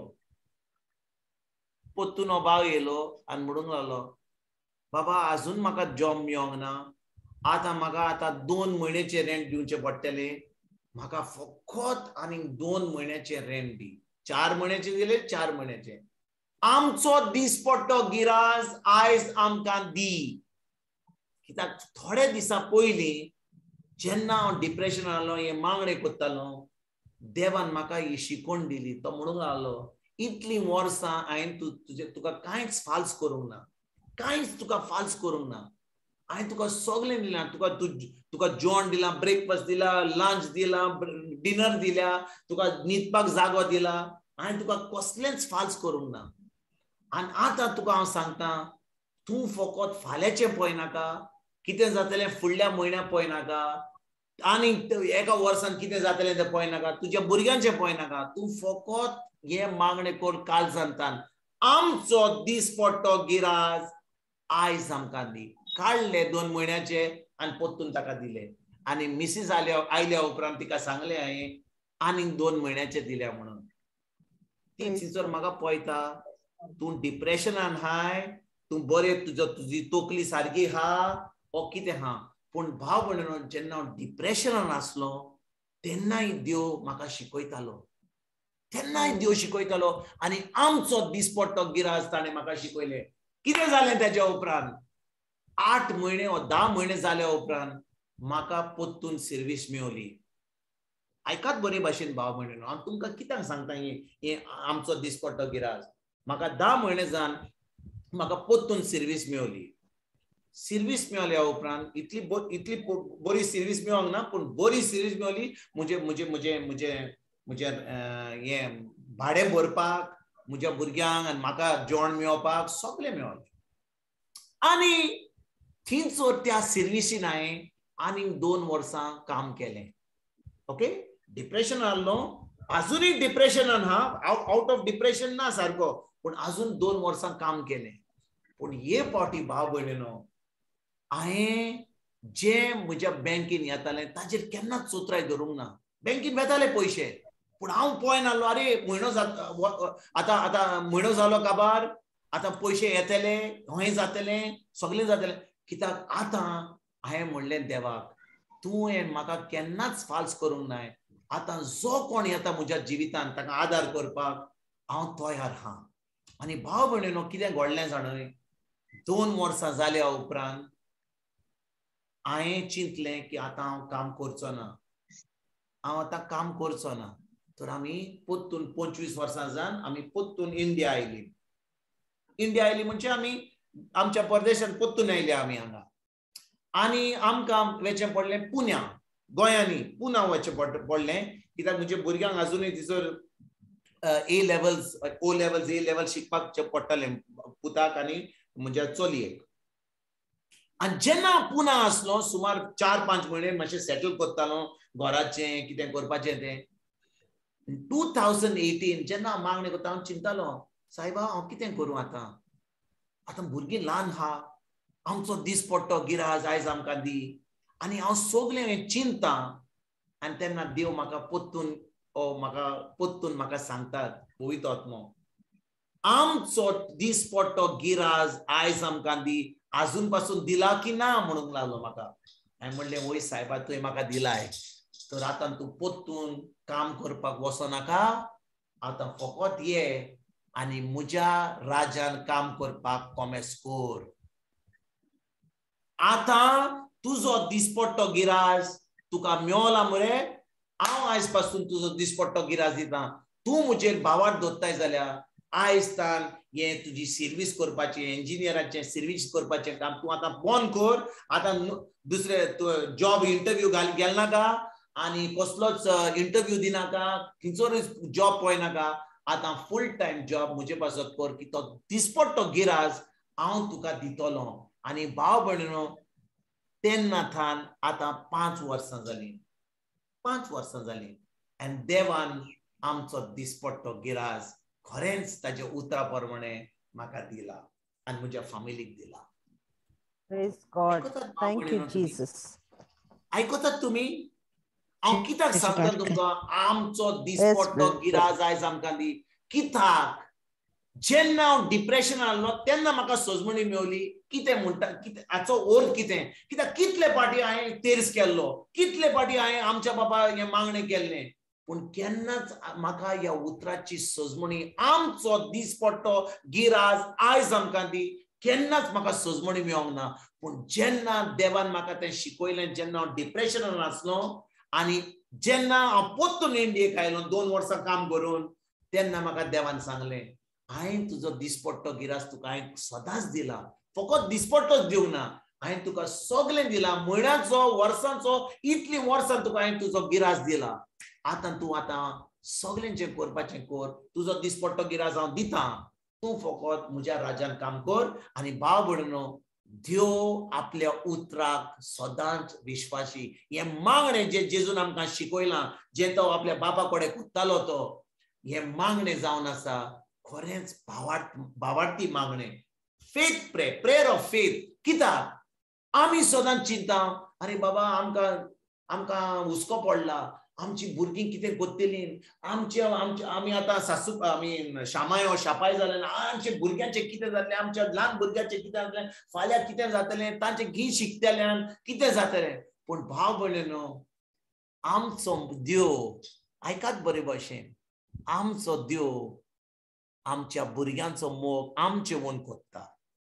पोत्तून हो भाव येयलो आनी म्हणूंक लागलो बाबा आजून म्हाका जॉब मेळोंक ना, आतां म्हाका आतां दोन म्हयन्याचे रेंट दिवचे पडटले, म्हाका फकत आनी दोन म्हयन्याचे रेंट दी. चार म्हयन्याचे दिले, चार म्हयन्याचे. आमचो दीस पडटो गिराज आयज आमकां दी. कित्याक थोडे दिसा पयलीं जेन्ना हांव डिप्रेशनान आसलो, हे मागणें कोत्तालो, देवान म्हाका ही शिकवण दिली. तो म्हणूंक लागलो इतलीं वर्सां हांवें तुजे तुका कांयच फाल्स करूंक ना, कांयच तुका फाल्स करूंक ना. हांवें तुका सगळें दिलां. तुका तुका जेवण दिलां, ब्रेकफास्ट दिला, लंच दिलां, डिनर दिल्या, तुका न्हिदपाक जागो दिला. हांवें तुका कसलेंच फाल्स करूंक ना. आनी आतां तुका हांव सांगता, तूं फकत फाल्यांचें पळयनाका, कितें जातलें फुडल्या म्हयन्याक पळयनाका, आनी एका वर्सान कितें जातलें तें पळयनाका, तुज्या भुरग्यांचें पळयनाका. तूं फकत हे मागणें कोर काळजांतान, आमचो दीस पडटो गिराज आयज आमकां दी. काडले दोन म्हयन्याचे आनी पोत्तून ताका दिले. आनी मिसीस आल्या आयल्या उपरांत तिका सांगलें हांवें आनीक दोन म्हयन्याचे दिल्या म्हणून. ती थिंचर म्हाका पळयता, तूं डिप्रेशनान हाय, तूं बरें तुजो तुजी तोकली सारकी आहा ओ कितें आहा, पूण भाव भयणीनो जेन्ना हांव डिप्रेशनान आसलो तेन्नाय देव म्हाका शिकयतालो. तेन्नाय देव शिकयतालो. आनी आमचो दीस पडटो गिराज ताणें म्हाका शिकयलें. कितें जालें तेज्या उपरांत? आठ म्हयने वा धा म्हयने जाल्या उपरांत म्हाका पोत्तून सर्वीस मेळ्ळी. आयकात बरे भाशेन भाव भयणीनो, हांव तुमकां कित्याक सांगता हें आमचो दीस पडटो गिराज. म्हाका धा म्हयने जावन म्हाका पोत्तून सर्वीस मेळ्ळी. सर्विस मेळल्या उपरांत इतली इतली बरी सर्विस मेळोंक ना पूण बरी सर्विस मेळ्ळी म्हणजे म्हणजे म्हणजे म्हणजे म्हणजे हे भाडे भरपाक म्हज्या भुरग्यांक आनी म्हाका जेवण मेळोवपाक सगळें मेळ्ळें. आनी थंयसर त्या सर्विसीन हांवें आनी दोन वर्सां काम केलें. ओके, डिप्रेशन आहलो, अजूनय डिप्रेशनान हा, आउट ऑफ डिप्रेशन ना सारको, पूण अजून दोन वर्सां काम केलें. पूण हे फावटी भाव भयणीनो हांवें जे म्हज्या बँकेन येतालें ताजेर केन्नाच चोत्राय धरूंक ना. बँकेन येताले पयशे पूण हांव पळयन आहलो, अरे म्हयनो जाता आतां आतां म्हयनो जालो काबार, आतां पयशे येतले, हें जातलें, सगळें जातलें. कित्याक आतां हांवें म्हणलें देवाक, तुवें म्हाका केन्नाच फाल्स करूंक नाय. आतां जो कोण येता म्हज्या जिवितांत ताका आदार करपाक हांव तयार आहा. आनी भाव भयणीनो कितें घडलें जाणय, दोन वर्सां जाल्या उपरांत हांवें चिंतलें की आतां हांव काम करचो ना, हांव आतां काम करचो ना. तर आमी पोत्तून पंचवीस वर्सां जावन आमी पोत्तून इंडिया आयली. इंडिया आयली म्हणजे आमी आमच्या परदेशांत पोत्तून आयले आमी हांगा. आनी आमकां वचचें पडलें पुण्या, गोंयांनी पुना वचचें पडलें. कित्याक म्हज्या भुरग्यांक अजुनूय थंयसर A levels O levels A level शिकपाक पडटलें पुताक आनी म्हज्या चलयेक. आनी जेन्ना हांव पुना आसलो सुमार चार पांच म्हयने मातशें सेटल करतालो घराचें कितें करपाचें तें. टू थावजंड एटीन जेन्ना हांव मागणें करता हांव चिंतालो, सायबा हांव कितें करूं आतां, आतां भुरगीं ल्हान आहा, आमचो दीस पडटो गिराज आयज आमकां दी. आनी हांव सगळें चिंतां. आनी तेन्ना देव म्हाका पोत्तून म्हाका पोत्तून म्हाका सांगतात, पवित्र आत्मो, आमचो दीस पडटो गिराज आयज आमकां दी. अजून पासून दिला की ना म्हणूंक लागलो म्हाका. हांवें म्हणलें वय सायबा तुवें म्हाका दिलाय, तर आतां तूं पोत्तून काम करपाक वचनाका, आतां फकत ये आनी म्हज्या राजान काम करपाक कॉमेस कर. आतां तुजो दिसपट्टो गिराज तुका मेळला मरे, हांव आयज पासून तुजो दिसपट्टो गिराज दितां. तूं म्हजेर भावार्थ दवरताय जाल्यार आयज तान हे तुजी सर्वीस करपाचें, इंजिनियराचें सर्वीस करपाचें काम तूं आतां बंद कर. आतां दुसरे जॉब इंटरव्यू घाल गेलनाका आनी कसलोच इंटरव्यू दिनाका, खंयचोच जॉब पळयनाका. आतां फूल टायम जॉब म्हजे पासत कर, की तो दिसपट्टो गिराज हांव तुका दितलो. आनी भाव भयणीनो तेन्ना थान आतां पांच वर्सां जालीं, पांच वर्सां जालीं आनी देवान आमचो दिसपट्टो गिराज खरेंच ताच्या उतरा प्रमाणे म्हाका दिला आनी म्हज्या फॅमिलीक दिला. Praise God, thank you Jesus. आयकतात तुमी? हांव कित्याक सांगता तुमकां आमचो दिसपट्टो गिराज आयज आमकां दी? कित्याक जेन्ना हांव डिप्रेशन आहलो तेन्ना म्हाका सजमणी मेवली. कितें म्हणटा कितें हाचो अर्थ कितें? कित्याक कितले फाटी हांवें तेर्स केल्लो, कितले फाटी हांवें आमच्या बाबा हें मागणें केल्लें, पूण केन्नाच म्हाका ह्या उतराची सजमणी आमचो दिसपट्टो गिराज आयज आमकां दी केन्नाच म्हाका सजमणी मेळोंक ना. पूण जेन्ना देवान म्हाका तें शिकयलें, जेन्ना हांव डिप्रेशनान आसलो आनी जेन्ना हांव पोत्तून इंडियेक आयलो दोन वर्सां काम करून, तेन्ना म्हाका देवान सांगलें, हांवें तुजो दिसपट्टो गिराज तुका हांवें सदांच दिला. फकत दिसपट्टोच दिवंक ना, हांवें तुका सगळें दिलां. म्हयन्याचो, वर्सांचो, इतलीं वर्सां तुका हांवें तुजो गिराज दिला. आतां तूं आतां सगळें जें करपाचें कर, तुजो दिसपट्टो गिराज हांव दितां, तूं फकत म्हज्या राजान काम कर. आनी भाव भयणीनो देव आपल्या उतराक सदांच विश्वासी. हें मागणें जें जेजून आमकां शिकयलां, जें तो आपल्या बापा कडेन कोत्तालो तो, हें मागणें जावन आसा खरेंच भावार्थ भावार्थी मागणें. फेथ प्रे प्रेयर ऑफ फेथ. कित्याक आमी सदांच चिंता, अरे बाबा आमकां आमकां हुस्को पडला, आमची भुरगीं कितें करतलीं, आमचे आमचे आमी आतां सासू आमी शामाय शापाय जालें, आमच्या भुरग्यांचें कितें जातलें, आमच्या ल्हान भुरग्यांचें कितें जातलें, फाल्यां कितें जातलें, तांचें घी शिकतल्यान कितें जातलें. पूण भाव भयणीनो आमचो देव, आयकात बरे भाशेन, आमचो देव आमच्या भुरग्यांचो मोग आमचे वोन कोत्ता.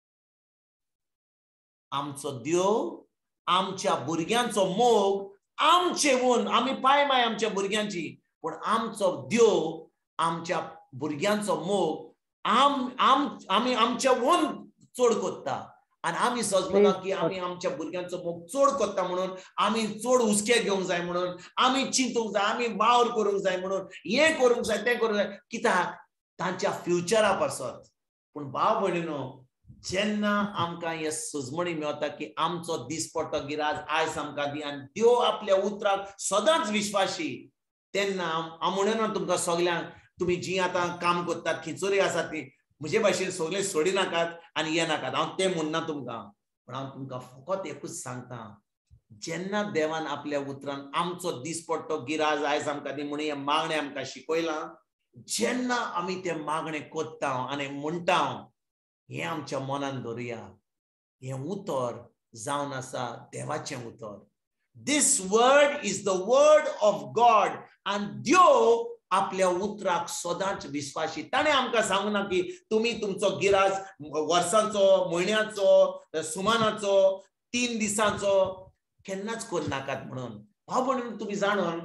आमचो देव आमच्या भुरग्यांचो मोग आमचे वोन, आमी पाय माय आमच्या भुरग्यांची, पूण आमचो देव आमच्या भुरग्यांचो मोग आम आम आमी आमच्या वोन चड कोत्ता. आणि आम्ही समजलो की आम्ही आमच्या भुरग्यांचो मोग चड करता म्हणून आम्ही चड हुस्के घेवंक जाय म्हणून आम्ही चिंतूंक जाय आम्ही बावर करूंक जाय म्हणून हे करूंक जाय ते करूंक जाय कित्याक तांच्या फ्युचरा पासत. पूण भाव भयणीनो जेन्ना आमकां हे सुजमणी मेळटा की आमचो दिसपट्टो गिराज आयज आमकां दी आनी देव आपल्या उतराक सदांच विश्वासी, तेन्ना हांव म्हणना तुमकां सगल्यांक तुम्ही जी आतां काम करतात खिचोरी आसा ती म्हजे भाशेन सगळे सोडी नाकात आनी हे नाकात, हांव तें म्हणना तुमकां. पण हांव तुमकां फकत एकूच सांगता, जेन्ना देवान आपल्या उतरान आमचो दिसपट्टो गिराज आयज आमकां दी म्हणून हे मागणें आमकां शिकयलां, जेन्ना आमी तें मागणें कोत्ता आनी म्हणटा हे आमच्या मनान धरुया, हे उतर जावन आसा देवाचें उतर. This word is the word of God आनी देव आपल्या उतराक सदांच विश्वासी. ताणें आमकां सांगना की तुमी तुमचो गिराज वर्सांचो, म्हयन्याचो, सुमानाचो, तीन दिसांचो केन्नाच कोन्न नाकात म्हणून. भाव भयणीनो तुम्ही जाणून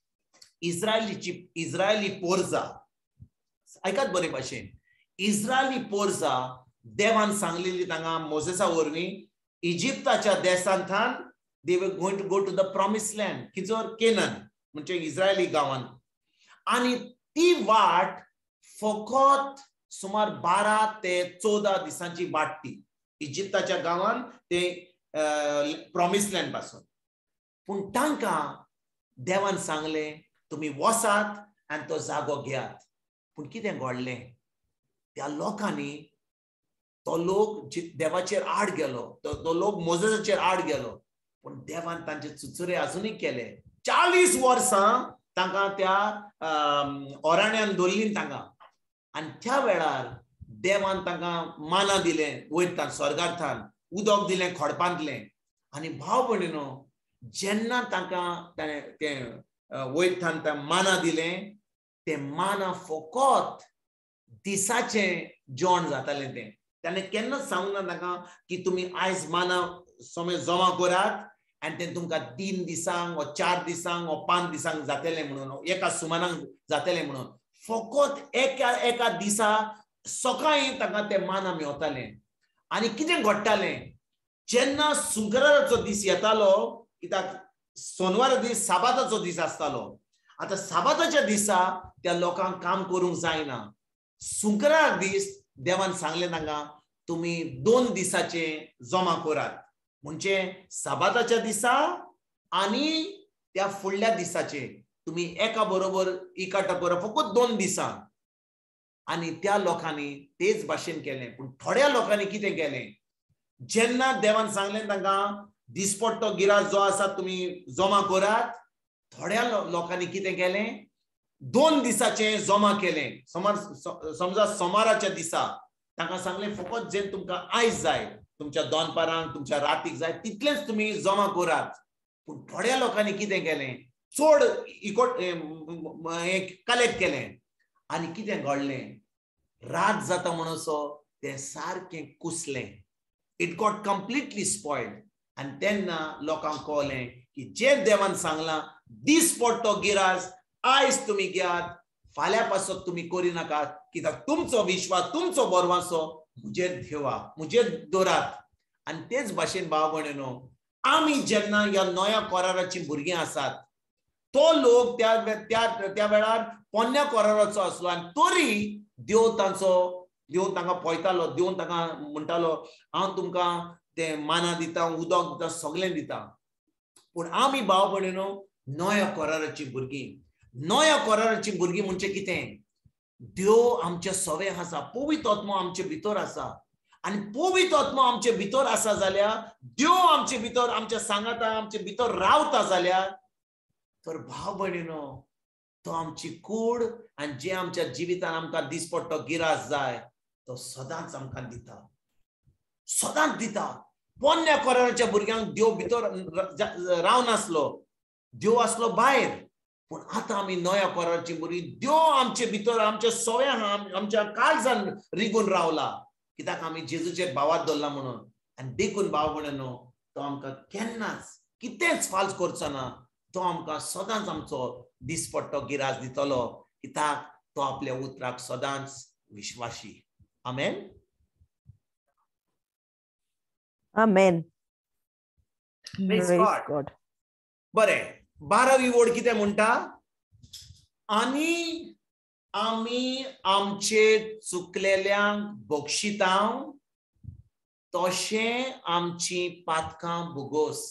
इस्रायलीची इस्रायली पोरजा ऐकात बरे भाशेन, इस्रायली पोरजा देवान सांगलेली तांकां मोसेसा वरवीं इजिप्ताच्या देशांतल्यान they were going to go to the promise land, किचोर केनन म्हणजे इस्रायली गांवांत. आणि ती वाट फकत सुमार बारा ते चौदा दिसांची वाट ती इजिप्ताच्या गांवांत ते प्रॉमिस लँड पासून. पूण तांकां देवान सांगले तुम्ही वसात आनी तो जागो घेयात. पूण कितें घडलें, त्या लोकांनी तो लोक देवाचेर आड गेलो, तो लोक मोजेसाचेर आड गेलो, पूण देवान तांचे चुचुरे अजुनूय केले. चाळीस वर्सां तांकां त्या ओराण्यांत दवरलीं तांकां. आनी त्या वेळार देवान तांकां माना दिलें वयरतान स्वर्गांतल्यान, उदक दिलें खोडपांतलें. आनी भाव भयणीनो जेन्ना तांकां तें वयरतान तें माना दिलें, तें माना फकत दिसाचें जेवण जातालें. तें ताणें केन्नाच सांगूंक ना तांकां की तुमी आयज माना समज जमा करात आनी तें तुमकां तीन दिसांक वा चार दिसांक वा पांच दिसांक जातलें म्हणून, एका सुमानाक जातलें म्हणून. फकत एका एका दिसा सकाळीं तांकां तें माना मेवतालें. आनी कितें घडटालें, जेन्ना सुंकराराचो दीस येतालो, कित्याक सोनवार दीस साबाताचो दीस आसतालो, आतां साबाताच्या दिसा त्या लोकांक काम करूंक जायना. सुंकरार दीस देवान सांगलें तांकां तुमी दोन दिसाचे जमा करात, म्हणजे साबाताच्या दिसा आनी त्या फुडल्या दिसाचे तुम्ही एका बरोबर इकाट करा, फकत दोन दिसां. आनी त्या लोकांनी तेच भाशेन केलें. पूण थोड्या लोकांनी कितें केलें, जेन्ना देवान सांगलें तांकां दिसपट्टो गिराज जो आसा तुमी जमा करात, थोड्या लोकांनी कितें केलें, दोन दिसाचे जमा केलें. समज समजा सोमाराच्या दिसा तांकां सांगलें फकत जे तुमकां आयज जाय, तुमच्या दोनपारांक तुमच्या रातीक जाय तितलेंच तुमी जमा करात. पूण थोड्या लोकांनी कितें केलें, चड इकोट कलेक्ट केलें. आनी कितें घडलें, रात जाता म्हणसो तें सारकें कुसलें. It got completely spoiled. आनी तेन्ना लोकांक कळलें की जें देवान सांगलां दिसपट्टो गिराज आयज तुमी घेयात, फाल्यां पासून तुमी करिनाकात, कित्याक तुमचो विश्वास तुमचो बोरवासो मुजेर ठेवा, मुजेर दवरात. आनी तेच भाशेन भाव भयणीनो आमी जेन्ना ह्या नव्या कराराची भुरगीं आसात, तो लोक त्या त्या वेळार पोन्न्या कराराचो आसलो आनी तरी देव तांचो देव तांकां पळयतालो, देव तांकां म्हणटालो हांव तुमकां तें माना दिता, उदक दिता, सगळें दिता. पूण आमी भाव भयणीनो नव्या कराराची भुरगीं, नव्या कराराची भुरगीं म्हणजे कितें, देव आमचे सवे आसा, पवित्र आत्मा आमचे भितर आसा. आनी पवित्र आत्मा आमचे भितर आसा जाल्यार, देव आमचे भितर आमच्या सांगाता आमचे भितर रावता जाल्यार, तर भाव भयणीनो तो आमची कूड आनी जे आमच्या जिवितान आमकां दिसपट्टो गिराज जाय तो सदांच आमकां दिता, सदांच दिता. पोन्न्या कराराच्या भुरग्यांक देव भितर रावनासलो, देव आसलो भायर. पूण आतां आमी नव्या कराराची भुरगीं, देव आमचे भितर आमच्या सव्या आमच्या काळजान रिगून रावला, कित्याक आमी जेजूचेर भावात दवरला म्हणून. आनी देखून भाव भयणीनो तो आमकां केन्नाच कितेंच फाल्स करचो ना. तो आमकां सदांच आमचो दिसपट्टो गिराज दितलो, कित्याक तो आपल्या उतराक सदांच विश्वासी. आमेन. आमेन. Praise God. बरें, बारावी ओळ कितें म्हणटा? आनी आमी आमचे चुकलेल्यांक बक्षितांव तशें आमची पातकां भोगोस.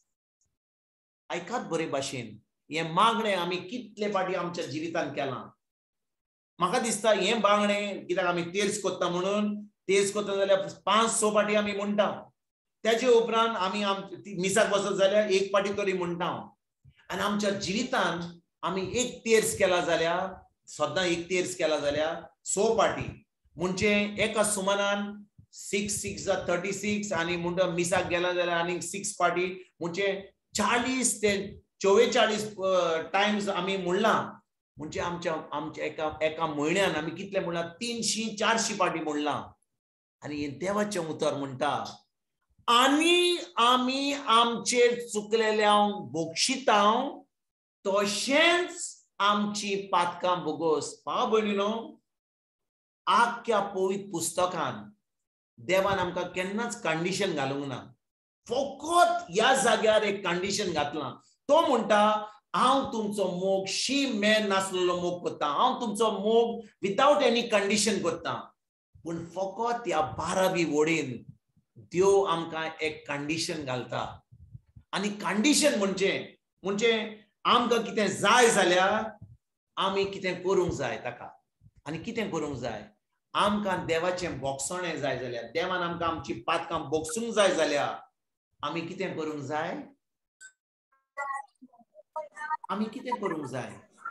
ऐकात बरे भाशेन, हे मागणें आमी कितले फाटी आमच्या जिवितांत केलां. म्हाका दिसता हे बांगणें कित्याक आमी तेर्स कोत्ता म्हणून तेर्स कोत्ता जाल्यार पांच स फाटी आमी म्हणटा. त्याचे उपरांत आमी मिसाक वचत जाल्यार एक फाटी तरी म्हणटा. आनी आमच्या जिवितांत आमी एक तेर्स केला जाल्यार सदां एक तेर्स केला जाल्यार स फाटी म्हणजे एका सुमारान सिक्स सिक्स जा थर्टी सिक्स आनी म्हणटा मिसाक गेला जाल्यार आनी सिक्स फाटी म्हणजे चाळीस ते चोवेचाळीस टायम्स आमी म्हणला. म्हणजे आमच्या आमच्या एका एका म्हयन्यान आमी कितले म्हणला? तीनशी चारशी फाटी म्हणला. आनी देवाचें उतर म्हणटा आनी आमी आमचे चुकलेल्यांक बक्षितांव तशेंच आमची पातकां भोगोस. भाव भयणीनो, आख्या पवित्र पुस्तकान देवान आमकां केन्नाच कंडिशन घालूंक ना. फकत ह्या जाग्यार एक कंडिशन घातलां. तो म्हणटा हांव तुमचो मोग शी मेन नासलेलो मोग करता. हांव तुमचो मोग विदाउट एनी कंडिशन करता. पूण फकत ह्या बारावी वडीन देव आमकां एक कंडिशन घालता. आनी कंडिशन म्हणजे म्हणजे आमकां कितें जाय जाल्यार आमी कितें करूंक जाय ताका. आनी कितें करूंक जाय? आमकां देवाचें बोगसणें जाय जाल्यार, देवान आमकां आमची पातकां बोगसूंक जाय जाल्यार आमी कितें करूंक जाय? आमी कितें करूंक जाय?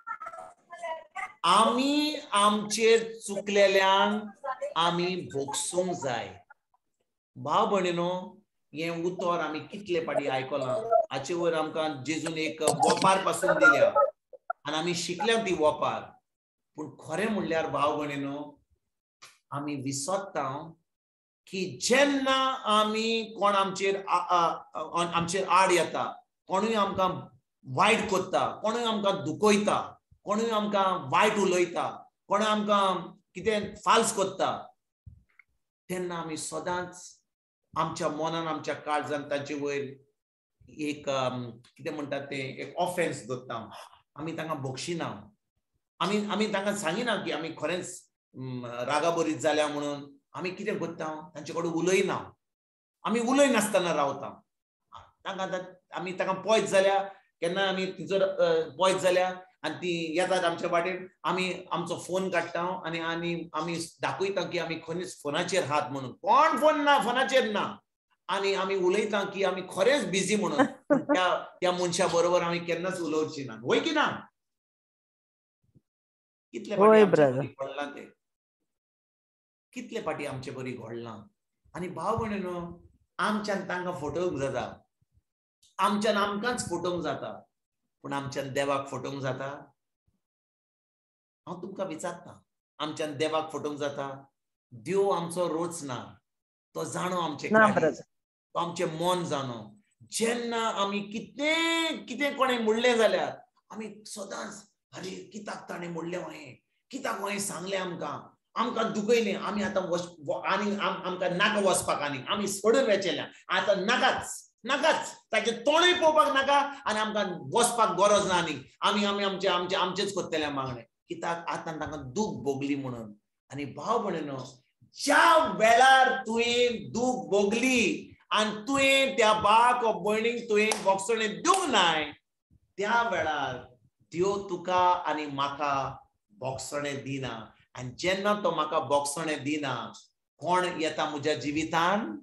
आमी आमचेर चुकलेल्यांक आमी भोगसूंक जाय. भाव भयणीनो, हे उतर आमी कितले फाटी आयकलां. हाचे वयर आमकां जेजून एक वोपार पासून दिल्या आनी आमी शिकल्या ती वोपार. पूण खरें म्हणल्यार भाव भयणीनो, आमी विसरता की जेन्ना आमी कोण आमचेर आमचेर आड येता, कोणूय आमकां वायट कोत्ता, कोणूय आमकां दुखयता, कोणूय आमकां वायट उलयता, कोण आमकां कितें फाल्स कोत्ता, तेन्ना आमी सदांच आमच्या मनान आमच्या काळजान ताचे वयर एक कितें म्हणटात ते एक ऑफेन्स दवरता. आमी तांकां बक्षिना. आमी आमी तांकां सांगिना की आमी खरेंच रागाबरीत जाल्या म्हणून. आमी कितें करता? तांचे कडेन उलयना. आमी उलय नासतना रावता. तांकां आमी तांकां पयत जाल्यार केन्ना आमी तिचो पयत जाल्यार आनी ती येतात आमच्या वाटेन, आमी आमचो फोन काडटा आनी आनी आमी दाखयता की आमी खरेंच फोनाचेर आहात म्हणून. कोण फोन ना, फोनाचेर ना. आनी आमी उलयता की आमी खरेंच बिजी म्हणून. त्या त्या मनशा बरोबर आमी केन्नाच उलोवची ना. होय की ना? कितले फाटी घडलां तें. कितले फाटी आमचे बरी घडलां. आनी भाव भयणीनो, आमच्यान तांकां फटोवंक जाता, आमच्यान आमकांच फटोवंक जाता, पूण आमच्यान देवाक फटोवंक जाता? हांव तुमकां विचारता, आमच्यान देवाक फटोवंक जाता? देव आमचो रोच ना. तो जाणो आमचे काळीज, तो आमचें मन जाणो. जेन्ना आमी कितें कितें कोणें म्हणलें जाल्यार आमी सदांच अरे कित्याक ताणें म्हणलें हें, कित्याक हें सांगलें आमकां, आमकां दुखयलें, आमी आतां आनी आमकां नाका वचपाक, आनी आमी सोडून वेचेल्या, आतां नाकाच नाकाच, ताचें तोंडूय पळोवपाक नाका आनी आमकां वचपाक गरज ना. आनी आमी आमी आमचे आमचे आमचेच कोत्तेलें मागणें. कित्याक आतां तांकां दूख भोगली म्हणून. आनी भाव भयणीनो, ज्या वेळार तुवें दूख भोगली आनी तुवें त्या भावाक वा भयणीक तुवें बोगसणें दिवंक नाय, त्या वेळार देव तुका आनी म्हाका बोगसणें दिना. आनी जेन्ना तो म्हाका बोगसणें दिना, कोण येता म्हज्या जिवितान?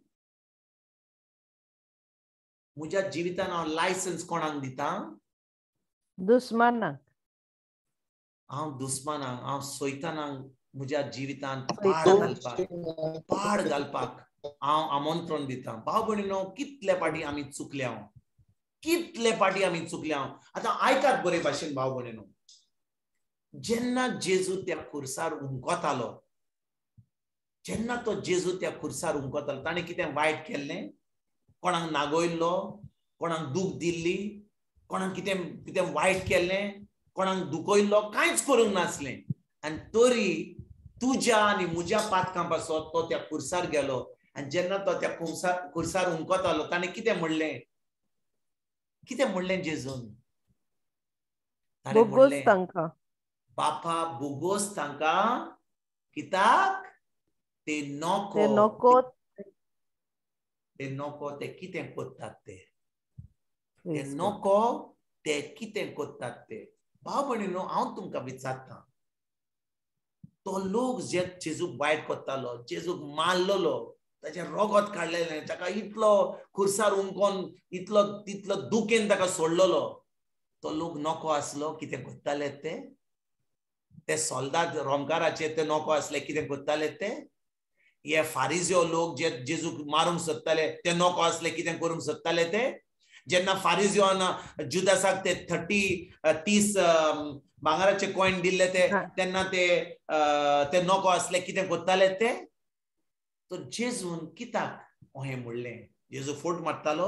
म्हज्या जिवितान हांव लायसन्स कोणाक दिता? दुस्मानाक. हांव दुस्मानाक, हांव सैतानाक म्हज्या जिवितान पाड घालपाक पाड घालपाक हांव आमंत्रण दिता. भाव भयणीनो, कितले फाटी आमी चुकल्या, कितले फाटी आमी चुकल्या. आतां आयकात बरे भाशेन भाव भयणीनो, जेन्ना जेजू त्या खुर्सार हुमकतालो, जेन्ना तो जेजू त्या खुर्सार हुमकतालो, ताणें कितें वायट केल्लें? कोणाक नागोयल्लो, कोणाक दूख दिल्ली, कोणाक कितें कितें वायट केल्लें, कोणाक दुखयल्लो, कांयच करूंक नासलें. आनी तरी तुज्या आनी म्हज्या पातकां पासत तो त्या खुर्सार गेलो आनी जेन्ना तो त्या खुर्सार खुर्सार हुमकतालो ताणें कितें म्हणलें कितें म्हणलें जेजून ताणें म्हणलें तांकां बापा बोगोस तांकां कित्याक ते नोको ते नोको ते नोको ते कितें कोत्तात ते ते नोको ते कितें कोत्तात ते भाव भयणीनो हांव तुमकां विचारतां तो लोक जे जेजूक वायट कोत्तालो जेजूक मारलोलो ताचें रगत काडलेलें ताका इतलो खुर्सार हुमकोन इतलो तितलो दुखेन ताका सोडलोलो तो लोक नोको आसलो कितें कोत्ताले ते ते सोल्दाद रोमकाराचे ते नोको आसले कितें कोत्ताले ते हे फारिजियो लोक जे जेजूक मारूंक सोदताले ते नोको आसले कितें करूंक सोदताले ते जेन्ना फारिजियोन जुदासाक ते थर्टी तीस भांगाराचे कॉइन दिल्ले ते तेन्ना ते ते नोको आसले कितें कोत्ताले ते तो जेजून कित्याक अहें म्हणलें जेजू फोट मारतालो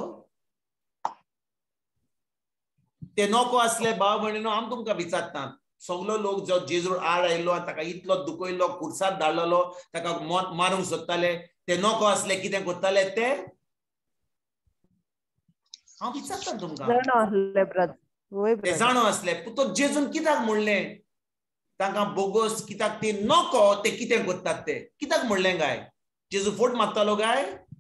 ते नोको आसले भाव भयणीनो हांव तुमकां विचारतां सगलो लोक जो जेजूर आड आयिल्लो आनी ताका इतलो दुखयलो खुर्सार धाडलोलो ताका मारूंक सोदताले ते नोको आसले कितें कोत्ताले ते हांव विचारतां तुमकां ते जाणो आसले पूण तो जेजून कित्याक म्हणलें तांकां बोगोस कित्याक ते नोको ते कितें कोत्तात ते कित्याक म्हणलें काय जेजू फोट मारतालो काय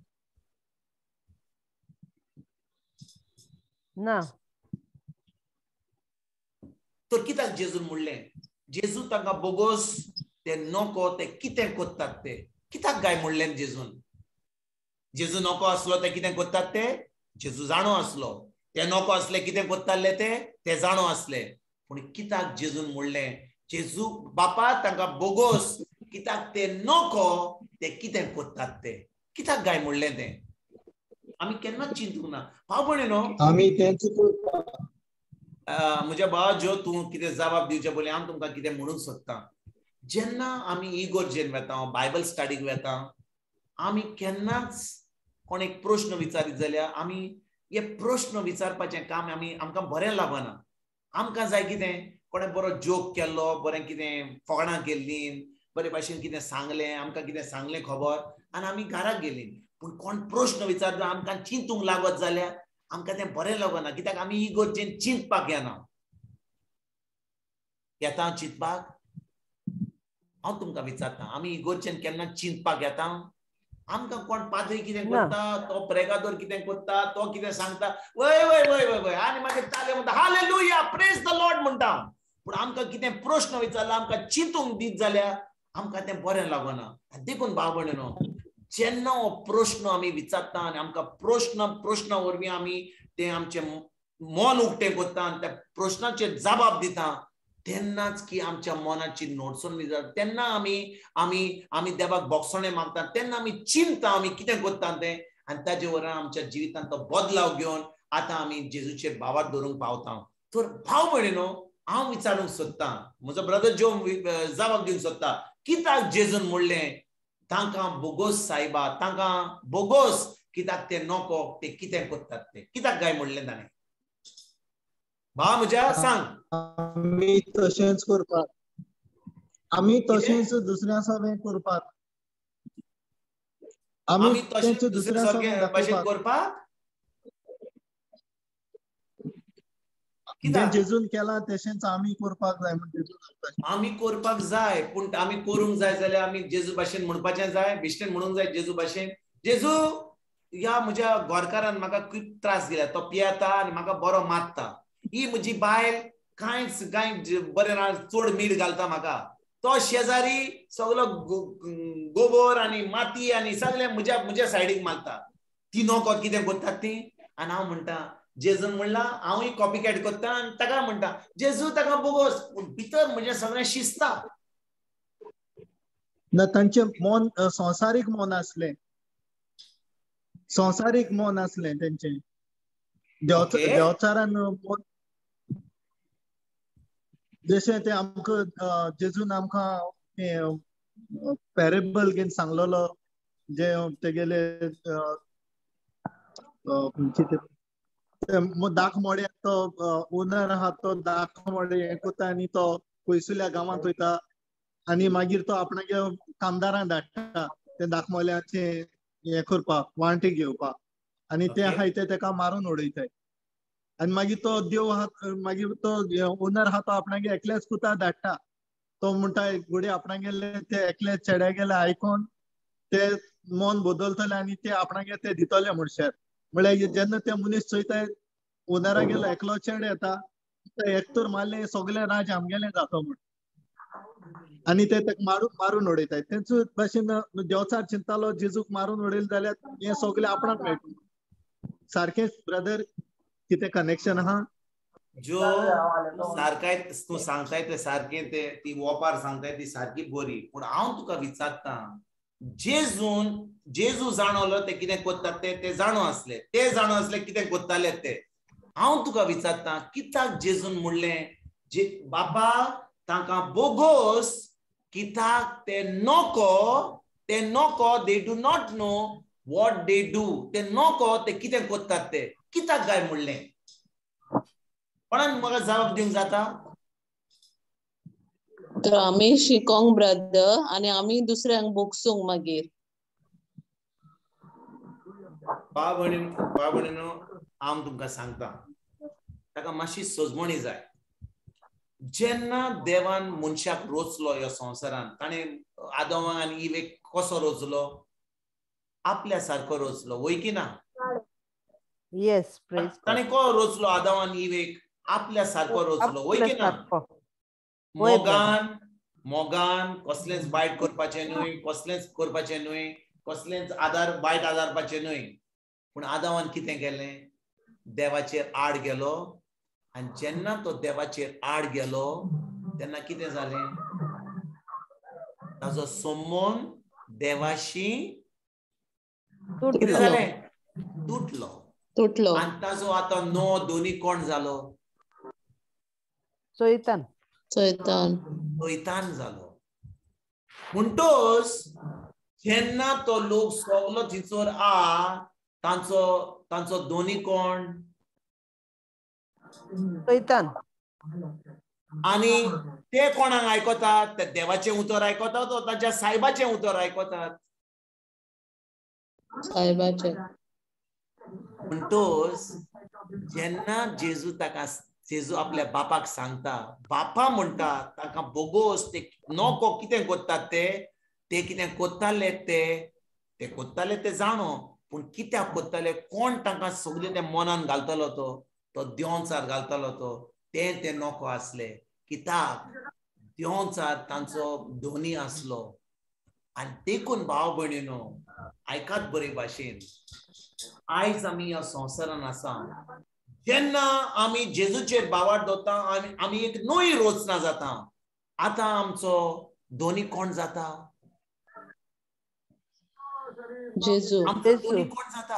ना तर कित्याक जेजून म्हणलें जेजू तांकां बोगोस ते नोको ते कितें कोत्तात ते कित्याक काय म्हणलें जेजून जेजू नोको आसलो ते कितें कोत्तात ते जेजू जाणो आसलो ते नोको आसले कितें कोत्ताले ते ते जाणो आसले पूण कित्याक जेजून म्हणलें जेजू बापा तांकां बोगोस कित्याक ते नोको ते कितें कोत्तात ते कित्याक काय म्हणलें ते आमी केन्नाच चिंतूंक ना भाव भयणीनो आमी तेंच म्हज्या भावा जो तूं कितें जबाब दिवचे पयलीं हांव तुमकां कितें म्हणूंक सोदतां जेन्ना आमी इगोर्जेन वेता बायबल स्टडीक वेता आमी केन्नाच कोण एक प्रश्न विचारीत जाल्यार आमी हे प्रश्न विचारपाचें काम आमी आमकां बरें लागना आमकां जाय कितें कोणें बरो जोक केल्लो बरें कितें फकाणां केल्लीं बरे भाशेन कितें सांगलें आमकां कितें सांगलें खबर आनी आमी घराक गेलीं पूण कोण प्रश्न विचारता आमकां चिंतूंक लागत जाल्यार आमकां तें बरें लागना कित्याक आमी इगोर्जेन चिंतपाक येना येता चिंतपाक हांव तुमकां विचारतां आमी इगोर्जेन केन्ना चिंतपाक येता आमकां कोण पाद्री कितें करता तो प्रेगादोर कितें करता तो कितें सांगता वय वय वय वय वय आनी मागीर ताले म्हणटा हालेलुया प्रेज द लॉर्ड म्हणटा पूण आमकां कितें प्रश्न विचारलो आमकां चिंतूंक दीत जाल्यार आमकां तें बरें लागना देखून भाव भयणीनो जेन्ना हो प्रश्न आमी विचारता आनी आमकां प्रश्न प्रश्ना वरवीं आमी तें आमचें मन उक्तें करता आनी त्या प्रश्नाचेर जबाब दिता तेन्नाच की आमच्या मनाची नोडसून विचार तेन्ना आमी आमी आमी देवाक बोगसणे मागता तेन्ना आमी चिंतता आमी कितें करता तें आनी ताजे वरान आमच्या जिवितांत तो बदलाव घेवन आतां आमी जेजूचेर भावार धरूंक पावता तर भाव भयणीनो हांव विचारूंक सोदतां म्हजो ब्रदर जो जबाब दिवंक सोदता कित्याक जेजून म्हणलें तांकां बोगोस सायबा तांकां बोगोस कित्याक ते नोको ते कितें करतात ते कित्याक काय म्हणलें ताणें भाव म्हज्या सांग आमी तशेंच करपाक आमी तशेंच दुसऱ्या सगळें करपाक आमी तशेंच दुसऱ्या सगळें भाशेन करपाक कितें जेजून केलां तशेंच आमी करपाक जाय म्हण जेजून आमी करपाक जाय पूण आमी करूंक जाय जाल्यार आमी जेजू भाशेन म्हणपाचें जाय बिश्टेन म्हणूंक जाय जेजू भाशेन जेजू ह्या म्हज्या गोरकारान म्हाका खूब त्रास दिला तो पियेता आनी म्हाका बरो मारता ही म्हजी बायल कांयच कांय बरें ना चड मीठ घालता म्हाका तो शेजारी सगलो गोबर आनी माती आनी सगळें म्हज्या म्हज्या सायडीक मारता ती नोको कितें करतात ती आनी हांव म्हणटा जेजून म्हणलां हांवूय कॉपी कॅट करता आनी ताका म्हणटा जेजू ताका बोगोस भितर म्हजें सगळें शिस्ता ना तांचें मन संवसारीक मन आसलें संवसारीक मन आसलें तेंचें देंवचारान मन जशें तें आमकां जेजून आमकां पॅरेबल घेवन सांगलोलो जे तेगेले दाख मोड्याक तो ओनर आहा तो दाख मोडे हें कोता आनी तो पयसुल्या गांवांत वयता आनी मागीर तो आपणागे कामदारांक धाडटा ते दाखमोल्याचे हे करपाक वांटे घेवपाक आनी ते आहाय ते तेका मारून उडयताय आनी मागीर तो देव मागीर तो ओनर आहा तो आपणागे एकल्याच कुता धाडटा तो म्हणटा घोडी आपणागेले ते एकले चेड्या गेले आयकोन ते मन बदलतले आनी ते आपणागे ते दितले म्हणशार म्हळ्यार जेन्ना ते मनीस चोयताय ओनरा गेलो एकलो चेडो येता एकतर मारले सगळे राज आमगेले जातो म्हण आनी ते मारून मारून उडयताय तेंच भाशेन देवचार चिंतालो जेजूक मारून उडयले जाल्यार हे सगळे आपणाक मेळटा सारखे ब्रदर कितें कनेक्शन आहा जो सारकाय तू सांगताय ते सारखे ते ती वोपार सांगताय ती सारकी बरी पूण हांव तुका विचारता जेजून जेजू जाणवलो ते कितें कोत्तात ते ते जाणो आसले ते जाणो आसले कितें कोत्ताले ते हांव तुका विचारता कित्याक जेजून म्हणलें जे बापा तांकां बोगोस कित्याक ते नोको ते नोको they do not know what they do ते नोको ते कितें कोत्तात ते कित्याक काय म्हणलें कोणाक म्हाका जबाब दिवंक जाता तर आमी शिकोंक ब्रदर आनी आमी दुसऱ्यांक बोगसूंक मागीर भाव भयणीन भाव भयणीनो हांव तुमकां सांगता ताका मातशी सोजमणी जाय जेन्ना देवान मनशाक रोचलो ह्या संवसारान ताणें आदमाक आनी इवेक कसो रोचलो आपल्या सारको रोचलो वय की ना येस ताणें को रोचलो आदम आनी इवेक आपल्या सारको रोचलो वय की ना मोगान मोगान कसलेंच वायट करपाचें न्हय कसलेंच करपाचें न्हय कसलेंच आदार वायट आदारपाचें न्हय पूण आदमान कितें केलें देवाचेर आड गेलो आनी जेन्ना तो देवाचेर आड गेलो तेन्ना कितें जालें ताजो संबंद देवाशी कितें जालें तुटलो तुटलो आनी ताजो आतां नो दोनी कोण जालो सैतान सैतान सैतान जालो म्हणटोच जेन्ना तो लोक सगलो थिचोर आ तांचो तांचो दोनी कोण सैतान आनी ते कोणाक आयकतात ते देवाचें उतर आयकतात वा ताच्या सायबाचें उतर आयकतात सायबाचें म्हणटोच जेन्ना जेजू ताका जेजू आपल्या बापाक सांगता बापा म्हणटा ताका बोगोस ते नोको कितें कोत्तात ते ते कितें कोत्ताले ते ते कोत्ताले ते जाणो पूण कित्याक कोत्ताले कोण तांकां सगळे ते मनान घालतलो तो तो देंवचार घालतलो तो ते ते नोको आसले कित्याक देंवचार तांचो धोनी आसलो आनी देखून भाव भयणीनो आयकात बरे भाशेन आयज आमी ह्या संवसारान आसा जेन्ना आमी जेजूचेर बावार दवरता आनी आमी एक नवी रोचना जाता आतां आमचो धोनी कोण जाता जेजू आमचो धोनी कोण जाता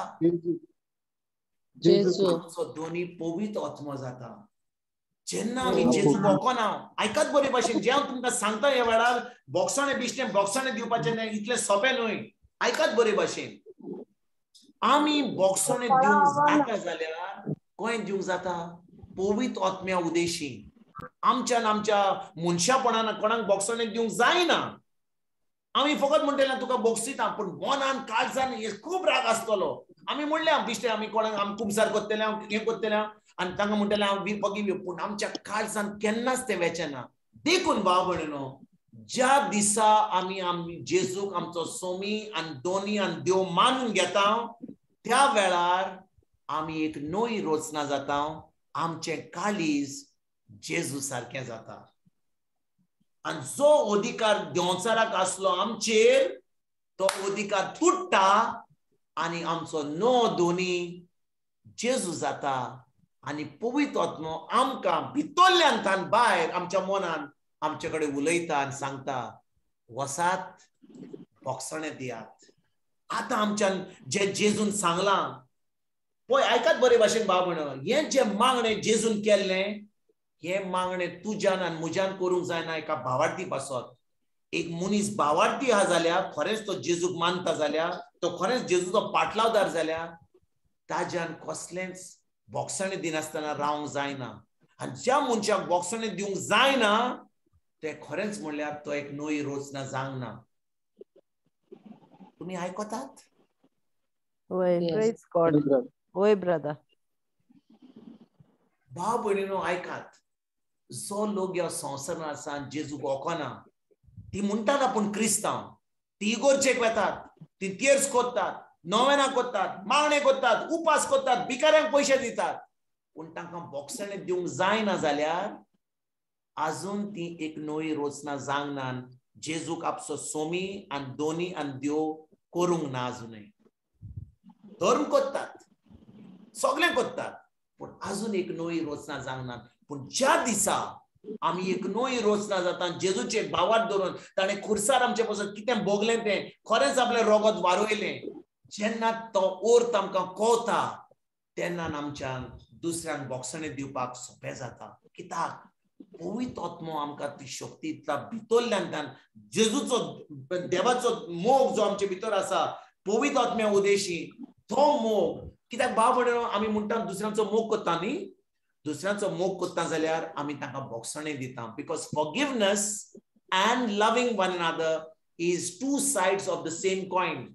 जेजू आमचो धोनी पवित्र आत्मा जाता जेन्ना आमी जेजू भोंवकना आयकात बरे भाशेन जे हांव तुमकां सांगता ह्या वेळार बोक्साणे बिश्टें बोक्साणे दिवपाचें न्हय इतलें सोंपें न्हय आयकात बरे भाशेन आमी बोक्साणे दिवंक जाता जाल्यार कोण दिवंक जाता पवित्र आत्म्या उदेशी आमच्यान आमच्या मनशापणान कोणाक बोक्साणे दिवंक जायना आमी फकत म्हणटले तुका बोक्सिता पूण मनान काळजान खूब राग आसतलो आमी म्हणले बिश्टे आमी कोणाक आमी कुमसार कोत्तले हें कोत्तले आनी तांकां म्हणटले हांव वीर पगी पूण आमच्या काळजान केन्नाच तें वेचना देखून भाव भयणीनो ज्या दिसा आमी आमी जेजूक आमचो सोमी आनी दोनी आनी देव मानून घेता त्या वेळार आमी एक नवी रोचना जाता आमचें काळीज जेजू सारकें जाता आनी जो अधिकार देंवचाराक आसलो आमचेर तो अधिकार तुट्टा आनी आमचो नो दोनी जेजू जाता आनी पवित्र आत्मो आमकां भितरल्यान तान भायर आमच्या मनान आमचे कडेन उलयता आनी सांगता वसात बोक्साणे दियात आतां आमच्यान जे जेजून सांगलां पळय आयकात बरे भाशेन भाव भयणो हें जे मागणें जेजून केल्लें हे मागणें तुज्यान आनी म्हज्यान करूंक जायना एका भावार्थी पासत एक मनीस भावार्थी आहा जाल्यार खरेंच तो जेजूक मानता जाल्यार तो खरेंच जेजूचो पाटलावदार जाल्यार ताज्यान कसलेंच बोक्साणे दिनासतना रावंक जायना आनी ज्या मनशाक बोक्साणे दिवंक जायना ते खरेंच म्हणल्यार तो एक नवी रोचना जावंक ना तुमी आयकतात वय प्रेज गॉड वय ब्रदर. भाव भयणीनो ऐकात, जो लोक ह्या संवसारान आसा जेजूक वळखना ती म्हणटात आपूण क्रिस्तांव, ती इगोर्जेक वेतात, ती तियर्स कोत्तात, नोवेना कोत्तात, मागणे कोत्तात, उपास कोत्तात, भिकाऱ्यांक पयशे दितात, पूण तांकां बोक्षणे दिवंक जायना जाल्यार अजून ती एक नवी रोचना जावंक ना. जेजूक आपसो सोमी आनी दोनी आनी देव करूंक ना अजूनय. धर्म कोत्तात, सगळे कोत्तात, पूण अजून एक नवी रोचना जावंक ना. पूण ज्या दिसा आमी एक नवी रोचना जाता, जेजूचे भावात धरून ताणें खुर्सार आमचे पासून कितें भोगलें तें खरेंच आपलें रोगत वारोयलें, जेन्ना तो ओर्त आमकां कळटा तेन्ना आमच्यान दुसऱ्यांक बोक्षणे दिवपाक सोंपें जाता. कित्याक पवित्र आत्मो आमकां ती शक्ती दिता भितरल्यान. जेजूचो देवाचो मोग जो आमचे भितर आसा पवित्र आत्म्या उदेशी, तो मोग. कित्याक भाव भयणीनो आमी म्हणटा दुसऱ्यांचो मोग करता न्ही, दुसऱ्यांचो मोग करता जाल्यार आमी तांकां बोक्षणे दिता. Because forgiveness and loving one another is two sides of the same coin.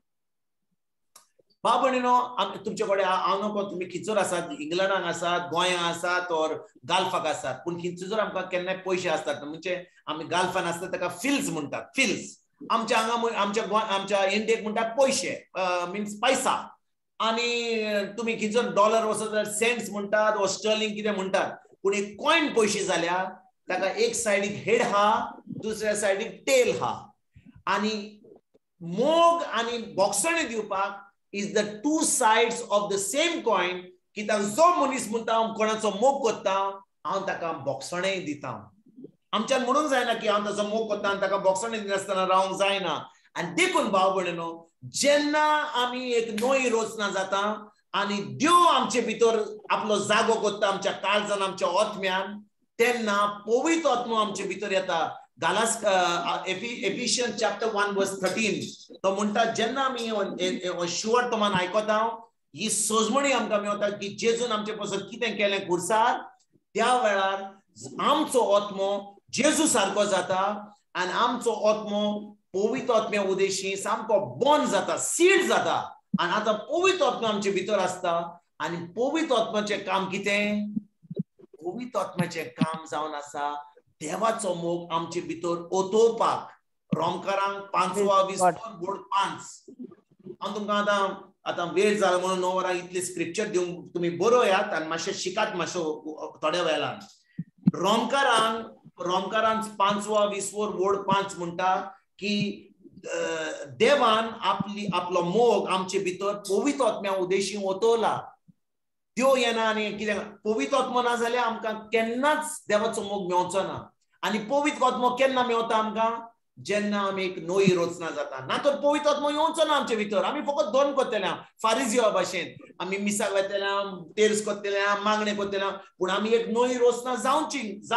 भाव भयणीनो तुमचे कडेन हांव नको तुमी खिचर आसात, इंग्लंडाक आसात, गोंयांत आसात और गाल्फाक आसात, पूण खिचर आमकां केन्नाय पयशे आसतात. म्हणजे आमी गाल्फान आसता ताका फिल्स म्हणटात, फिल्स. आमच्या हांगा आमच्या गोंय आमच्या इंडियेक म्हणटात पयशे, मिन्स पैसा. आणि तुम्ही खिचर डॉलर वचत जाल्यार सेंट्स म्हणटात वा स्टर्लिंग कितें म्हणटात. पूण एक कॉइन पयशे जाल्यार ताका एक सायडीक हेड हा, दुसऱ्या सायडीक टेल हा. आणि मोग आणि बोक्षणे दिवपाक is the two sides of the same coin. कित्याक जो मनीस म्हणटा हांव कोणाचो मोग करता हांव ताका बोक्षणेय दिता. आमच्यान म्हणूंक जायना की हांव ताचो मोग करता आनी ताका बोक्षणे दिनासतना रावंक जायना. आनी देखून भाव भयणीनो जेन्ना आमी एक नवी रोचना जाता आनी देव आमचे भितर आपलो जागो करता आमच्या काळजान, आमच्या आत्म्यान, तेन्ना पवित्र आत्मो आमचे भितर येता. गालास Ephesians chapter one verse thirteen तो म्हणटा जेन्ना आमी शुअर तोमान आयकता ही सोजमणी आमकां मेळटा की जेजून आमचे पासून कितें केलें खुर्सार, त्या वेळार आमचो आत्मो जेजू सारको जाता आनी आमचो आत्मो पवित्र आत्म्या उदेशी सामको बॉर्न जाता, सीड जाता. आनी आतां पवित्र आत्मा आमचे भितर आसता आनी पवित्र आत्म्याचें काम कितें? पवित्र आत्म्याचें काम जावन आसा देवाचो मोग आमचे भितर ओतोवपाक. रोमकारांक पांचवा विस्वर बोर्ड पांच. हांव तुमकां आतां आतां वेळ जालो म्हणून णव वरां इतले स्क्रिप्चर दिवंक तुमी बरोयात आनी मातशें शिकात मातशें थोड्या वेळान. रोमकारांक रोमकारांक पांचवा विस्वर बोर्ड पांच म्हणटा की देवान आपली आपलो मोग आमचे भितर पवित्र आत्म्या उदेशी ओतवला. देव येना आनी कितें पवित्र आत्मो ना जाल्यार आमकां केन्नाच देवाचो मोग मेळचो ना. आनी पवित्र आत्मो केन्ना मेळटा आमकां? जेन्ना आमी एक नवी रोचना जाता. ना तर पवित्र आत्मो येवचो ना आमचे भितर. आमी फकत दोन करतले फारिजिया भाशेन आमी मिसाक वेतले, तेर्स करतले, मागणे करतले, पूण आमी एक नवी रोचना जावची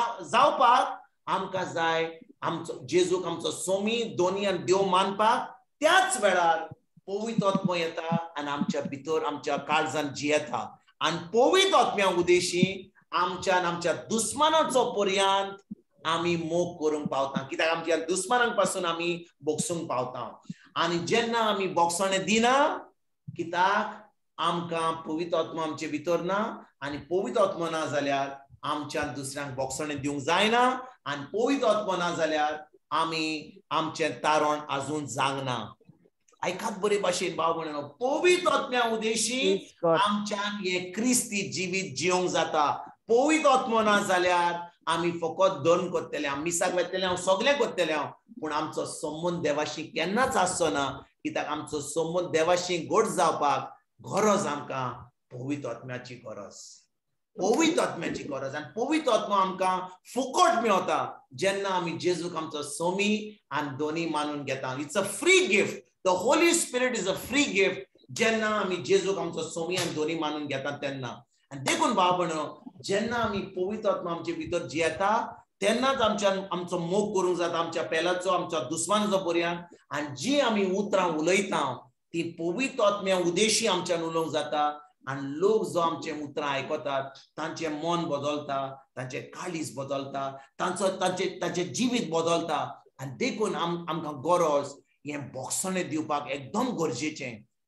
जावपाक आमकां जाय आमचो जेजूक आमचो सोमी दोनी आनी देव मानपाक. त्याच वेळार पवित्र आत्मो येता आनी आमच्या भितर आमच्या काळजान जियेता. आनी पवित्र आत्म्या उदेशी आमच्यान आमच्या दुस्मानाचो पर्यंत आमी मोग करूंक पावता. कित्याक आमच्या दुस्मानांक पासून आमी बोगसूंक पावता. आनी जेन्ना आमी बोगसणे दिना कित्याक आमकां पवित्र आत्मा आमचे भितर ना आनी पवित्र आत्मा ना जाल्यार आमच्यान दुसऱ्यांक बोगसणे दिवंक जायना आनी पवित्र आत्मा ना जाल्यार आमी आमचें तारण आजून जावंक ना. ऐकात बरे भाशेन भाव भयणीनो पवित्र आत्म्या उदेशी आमच्यान हे क्रिस्ती जिवीत जिवंक जाता. पवित्र आत्मो ना जाल्यार आमी फकत धर्म करतले, मिसाक वेतले, हांव सगळें करतले, पूण आमचो संबंद देवाशी केन्नाच आसचो ना. कित्याक आमचो संबंद देवाशी घट जावपाक गरज आमकां पवित्र आत्म्याची गरज, पवित्र आत्म्याची गरज. आनी पवित्र आत्मा आमकां फुकट मेळटा जेन्ना आमी जेजूक आमचो सोमी आनी दोनी मानून घेता. It's a free gift. The Holy Spirit is a free gift. जेन्ना आमी जेजूक आमचो सोमी आनी दोनी मानून घेतात तेन्ना. आनी देखून भाव भयणो जेन्ना आमी पवित्र आत्मा आमचे भितर जियेता तेन्नाच आमच्यान आमचो मोग करूंक जाता आमच्या पेलाचो, आमच्या दुस्मानाचो पर्यंत. आनी जी आमी उतरां उलयता ती पवित्र आत्म्या उदेशी आमच्यान उलोवंक जाता. आनी लोक जो आमचे उतरां आयकतात तांचें मन बदलता, तांचें काळीज बदलता, तांचो तांचें तांचें जिवीत बदलता. आनी देखून आम आमकां गरज हें बोगसणे दिवपाक एकदम गरजेचें.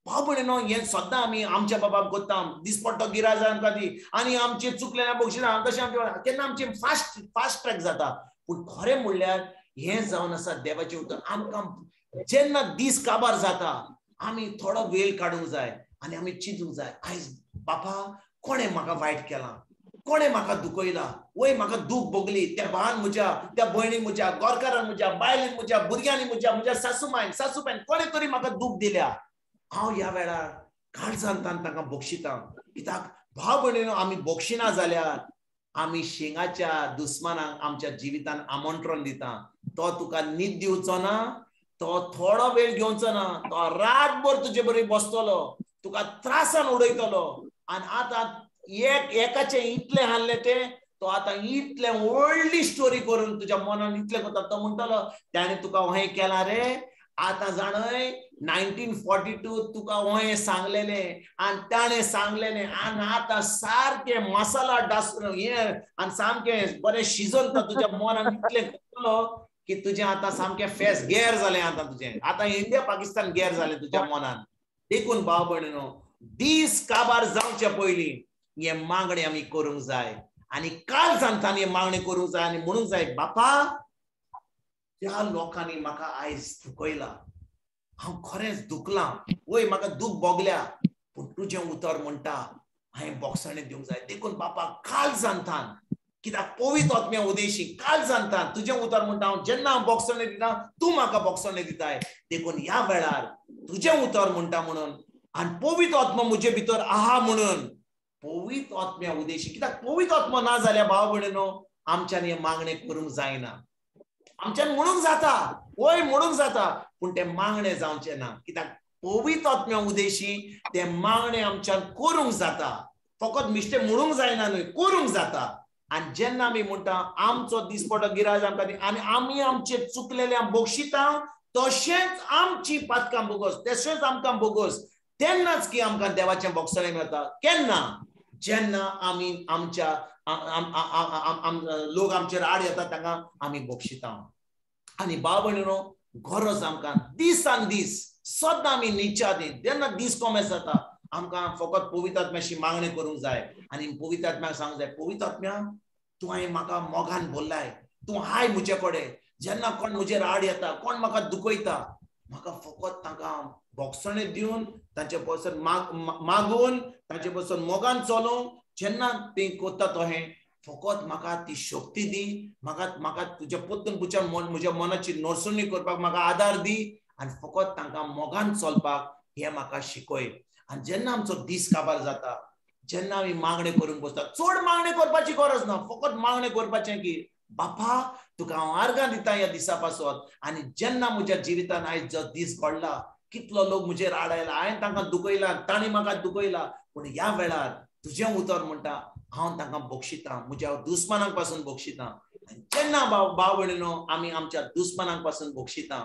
भाव भयणीनो हे सद्दां आमी आमच्या बाबाक कोत्ता दिसपट्टो गिराज आमकां दी आनी आमचे चुकलेल्या बक्षिसां तशें आमचे केन्ना आमचे फास्ट फास्ट ट्रॅक जाता पूण खरें म्हणल्यार हे जावन आसा देवाचें उतर आमकां जेन्ना दीस काबार जाता आमी थोडो वेळ काडूंक जाय आनी आमी चिंतूंक जाय आयज बापा कोणें म्हाका वायट केलां कोणें म्हाका दुखयला वय म्हाका दूख भोगली त्या भावान म्हज्या त्या भयणी म्हज्या गोरकारान म्हज्या बायलेन म्हज्या भुरग्यांनी म्हज्या म्हज्या सासूमायन सासूबायन कोणें तरी म्हाका दूख दिल्या हांव ह्या वेळार काळजांतान तांकां बक्षितां कित्याक भाव भयणीनो आमी बक्षिना जाल्यार आमी शेंगाच्या दुस्मानाक आमच्या जिवितान आमंत्रण दिता तो तुका न्हीद दिवचो ना तो थोडो वेळ घेवचो ना तो रातभर तुजे बरोबर बसतलो तुका त्रासान उडयतलो आनी आतां एक एकाचे इतले हाडले ते तो आतां इतले व्हडली स्टोरी करून तुज्या मनान इतले करता तो म्हणटलो त्याने तुका हें केलां रे आतां जाणय नायन्टीन फोर्टी टू तुका हें सांगलेले आनी ताणें सांगलेले आनी आतां सारके मसाला डास हें आनी सामकें बरें शिजोवन तो तुज्या मनान इतलें करतलो की तुजें आतां सामकें फेस गैर जालें आतां तुजें आतां इंडिया पाकिस्तान गैर जालें तुज्या मनान देखून भाव भयणीनो दीस काबार जावचे पयलीं हे मागणी आमी करूंक जाय आनी काल सांगता हे मागणी करूंक जाय आनी म्हणूंक जाय बापा त्या लोकांनी म्हाका आयज दुखयला हांव खरेंच दुखलां वय म्हाका दूख भोगल्या पूण तुजें उतर म्हणटा हांवें बोगसणे दिवंक जाय देखून बापा काल सांगतान कित्याक पवित्र आत्म्या उदेशी काल सांगतान तुजें उतर म्हणटा हांव जेन्ना हांव बोगसणे दिता तूं म्हाका बोगसणे दिताय देखून ह्या वेळार तुजें उतर म्हणटा म्हणून आनी पवित्र आत्मा म्हजे भितर आहा म्हणून पवित्र आत्म्या उदेशी कित्याक पवित्र आत्मा ना जाल्यार भाव भयणीनो आमच्यान हे मागणे करूंक जायना आमच्यान म्हणूंक जाता वय म्हणूंक जाता पूण ते मागणे जावचे ना कित्याक पवित्र आत्म्या उदेशी ते मागणे आमच्यान करूंक जाता फकत मिश्टे म्हणूंक जायना न्हय करूंक जाता आनी जेन्ना आमी म्हणटा आमचो दिसपटो गिराज आमकां दी आनी आमी आमचे चुकलेल्या बक्षितां तशेंच आमची पातकां बोगोस तशेंच आमकां बोगोस तेन्नाच की आमकां देवाचें बोगसणें मेळटा केन्ना जेन्ना आमी आमच्या लोक आमचेर आड येतात तांकां आमी बक्षिता आनी भाव भयणीनो गरज आमकां दिसान दीस सद्दां आमी निच्या दी जेन्ना दीस कमे जाता आमकां फकत पवित्र आत्म्याची मागणी करूंक जाय आनी पवित्र आत्म्याक सांगूंक जाय पवित्र आत्म्या तूं हांवें म्हाका मोगान बोल्लाय तूं हाय म्हजे कडेन जेन्ना कोण म्हजेर आड येता कोण म्हाका दुखयता म्हाका फकत तांकां बोगसणे दिवन तांचे पासून मागून तांचे पासून मोगान चलोवंक जेन्ना तें कोत्ता तो हें फकत म्हाका ती शक्ती दी म्हाका म्हाका तुज्या पोत्तून पुच्या म्हज्या मनाची नोरसुणी करपाक म्हाका आदार दी आनी फकत तांकां मोगान चलपाक हें म्हाका शिकय आनी जेन्ना आमचो दीस काबार जाता जेन्ना आमी मागणे करूंक बसता चड मागणे करपाची गरज ना फकत मागणे करपाचें की बापा तुका हांव आर्गां दिता ह्या दिसा पासून आनी जेन्ना म्हज्या जिवितान आयज जो दीस घडला कितलो लोक म्हजेर आड आयला हांवें तांकां दुखयला तांणी म्हाका दुखयला पूण ह्या वेळार तुजें उतर म्हणटा हांव तांकां बक्षितां म्हज्या दुस्मानांक पासून बक्षितां जेन्ना भाव भाव भयणीनो आमी आमच्या दुस्मानांक पासून बक्षितां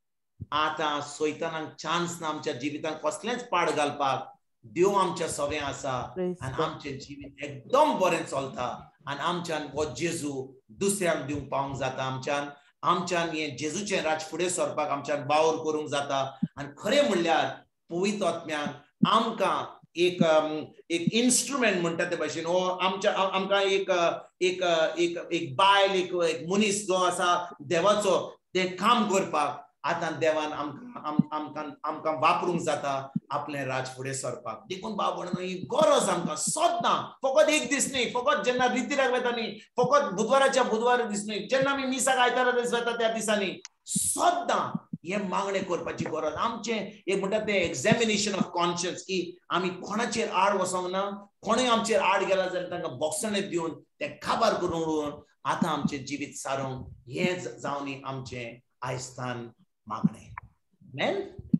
आतां सैतानाक चान्स ना आमच्या जिवितान कसलेंच पाड घालपाक देव आमच्या सवें आसा आनी आमचें जिवीत एकदम बरें चलता आनी आमच्यान हो जेजू दुसऱ्यांक दिवंक पावंक जाता आमच्यान आमच्यान हें जेजूचें राज फुडें सरपाक आमच्यान वावर करूंक जाता आनी खरें म्हणल्यार पवित्र आत्म्यान आमकां एक एक इन्स्ट्रुमेंट म्हणटा ते भाशेन हो आमच्या आमकां एक एक एक एक बायल एक मनीस जो आसा देवाचो तें काम करपाक आतां देवान आमकां आमकां आमकां वापरूंक जाता आपलें राज फुडें सरपाक देखून भाव भयणीनो ही गरज आमकां सद्दां फकत एक दीस न्ही फकत जेन्ना रितीराक वता न्ही फकत बुधवाराच्या बुधवार दीस न्ही जेन्ना आमी मिसाक आयतारा दीस वता त्या दिसांनी सद्दां हे मागणे करपाची गरज आमचें एक म्हणटा तें एक्झामिनेशन ऑफ कॉन्शियन्स की आमी कोणाचेर आड वसोंक ना कोणूय आमचेर आड गेला जाल्यार तांकां बोगसणे दिवन तें काबार करून उडोवन आतां आमचें जिवीत सारोवंक हें जावन आमचें आयस्तान मागणे Amen.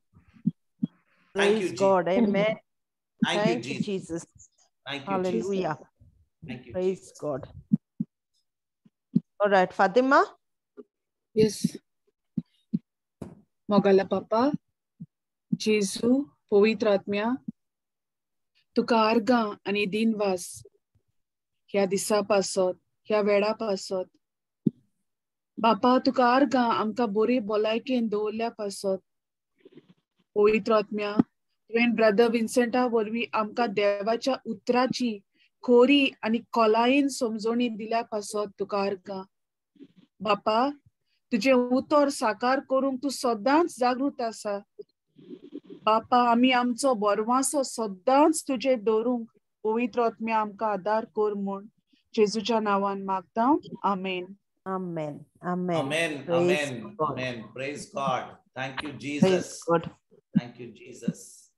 Thank you, God. Amen. Thank, Thank you, you, Jesus. Jesus. Thank you, Hallelujah. Jesus. Thank you, Praise Jesus. God. All right, Fatima. Yes. Mogala Papa, Jesu, Pavitra Atmya, तुका आर्गां आनी दिनवास ह्या दिसा पासत ह्या वेळा पासत बापा तुका आर्गां आमकां बरे भलायकेन दवरल्या पासत पवित्र आत्म्या तुवें ब्रदर विन्सेंटा वरवीं आमकां देवाच्या उतराची खोरी आनी खोलायेन समजोणी दिल्या पासत तुका अर्गां. बापा, तुजें उतर साकार करूंक तूं सदांच जागृत आसा. बापा, आमी आमचो बोरवांसो सदांच तुजेर दवरूंक पवित्र आत्म्या आमकां आदार कर म्हूण जेजूच्या नांवान मागता. आमेन. Amen. Amen. Amen. Praise Amen. God. Amen. Praise God. Thank you, Praise Jesus. God. Thank you, Jesus.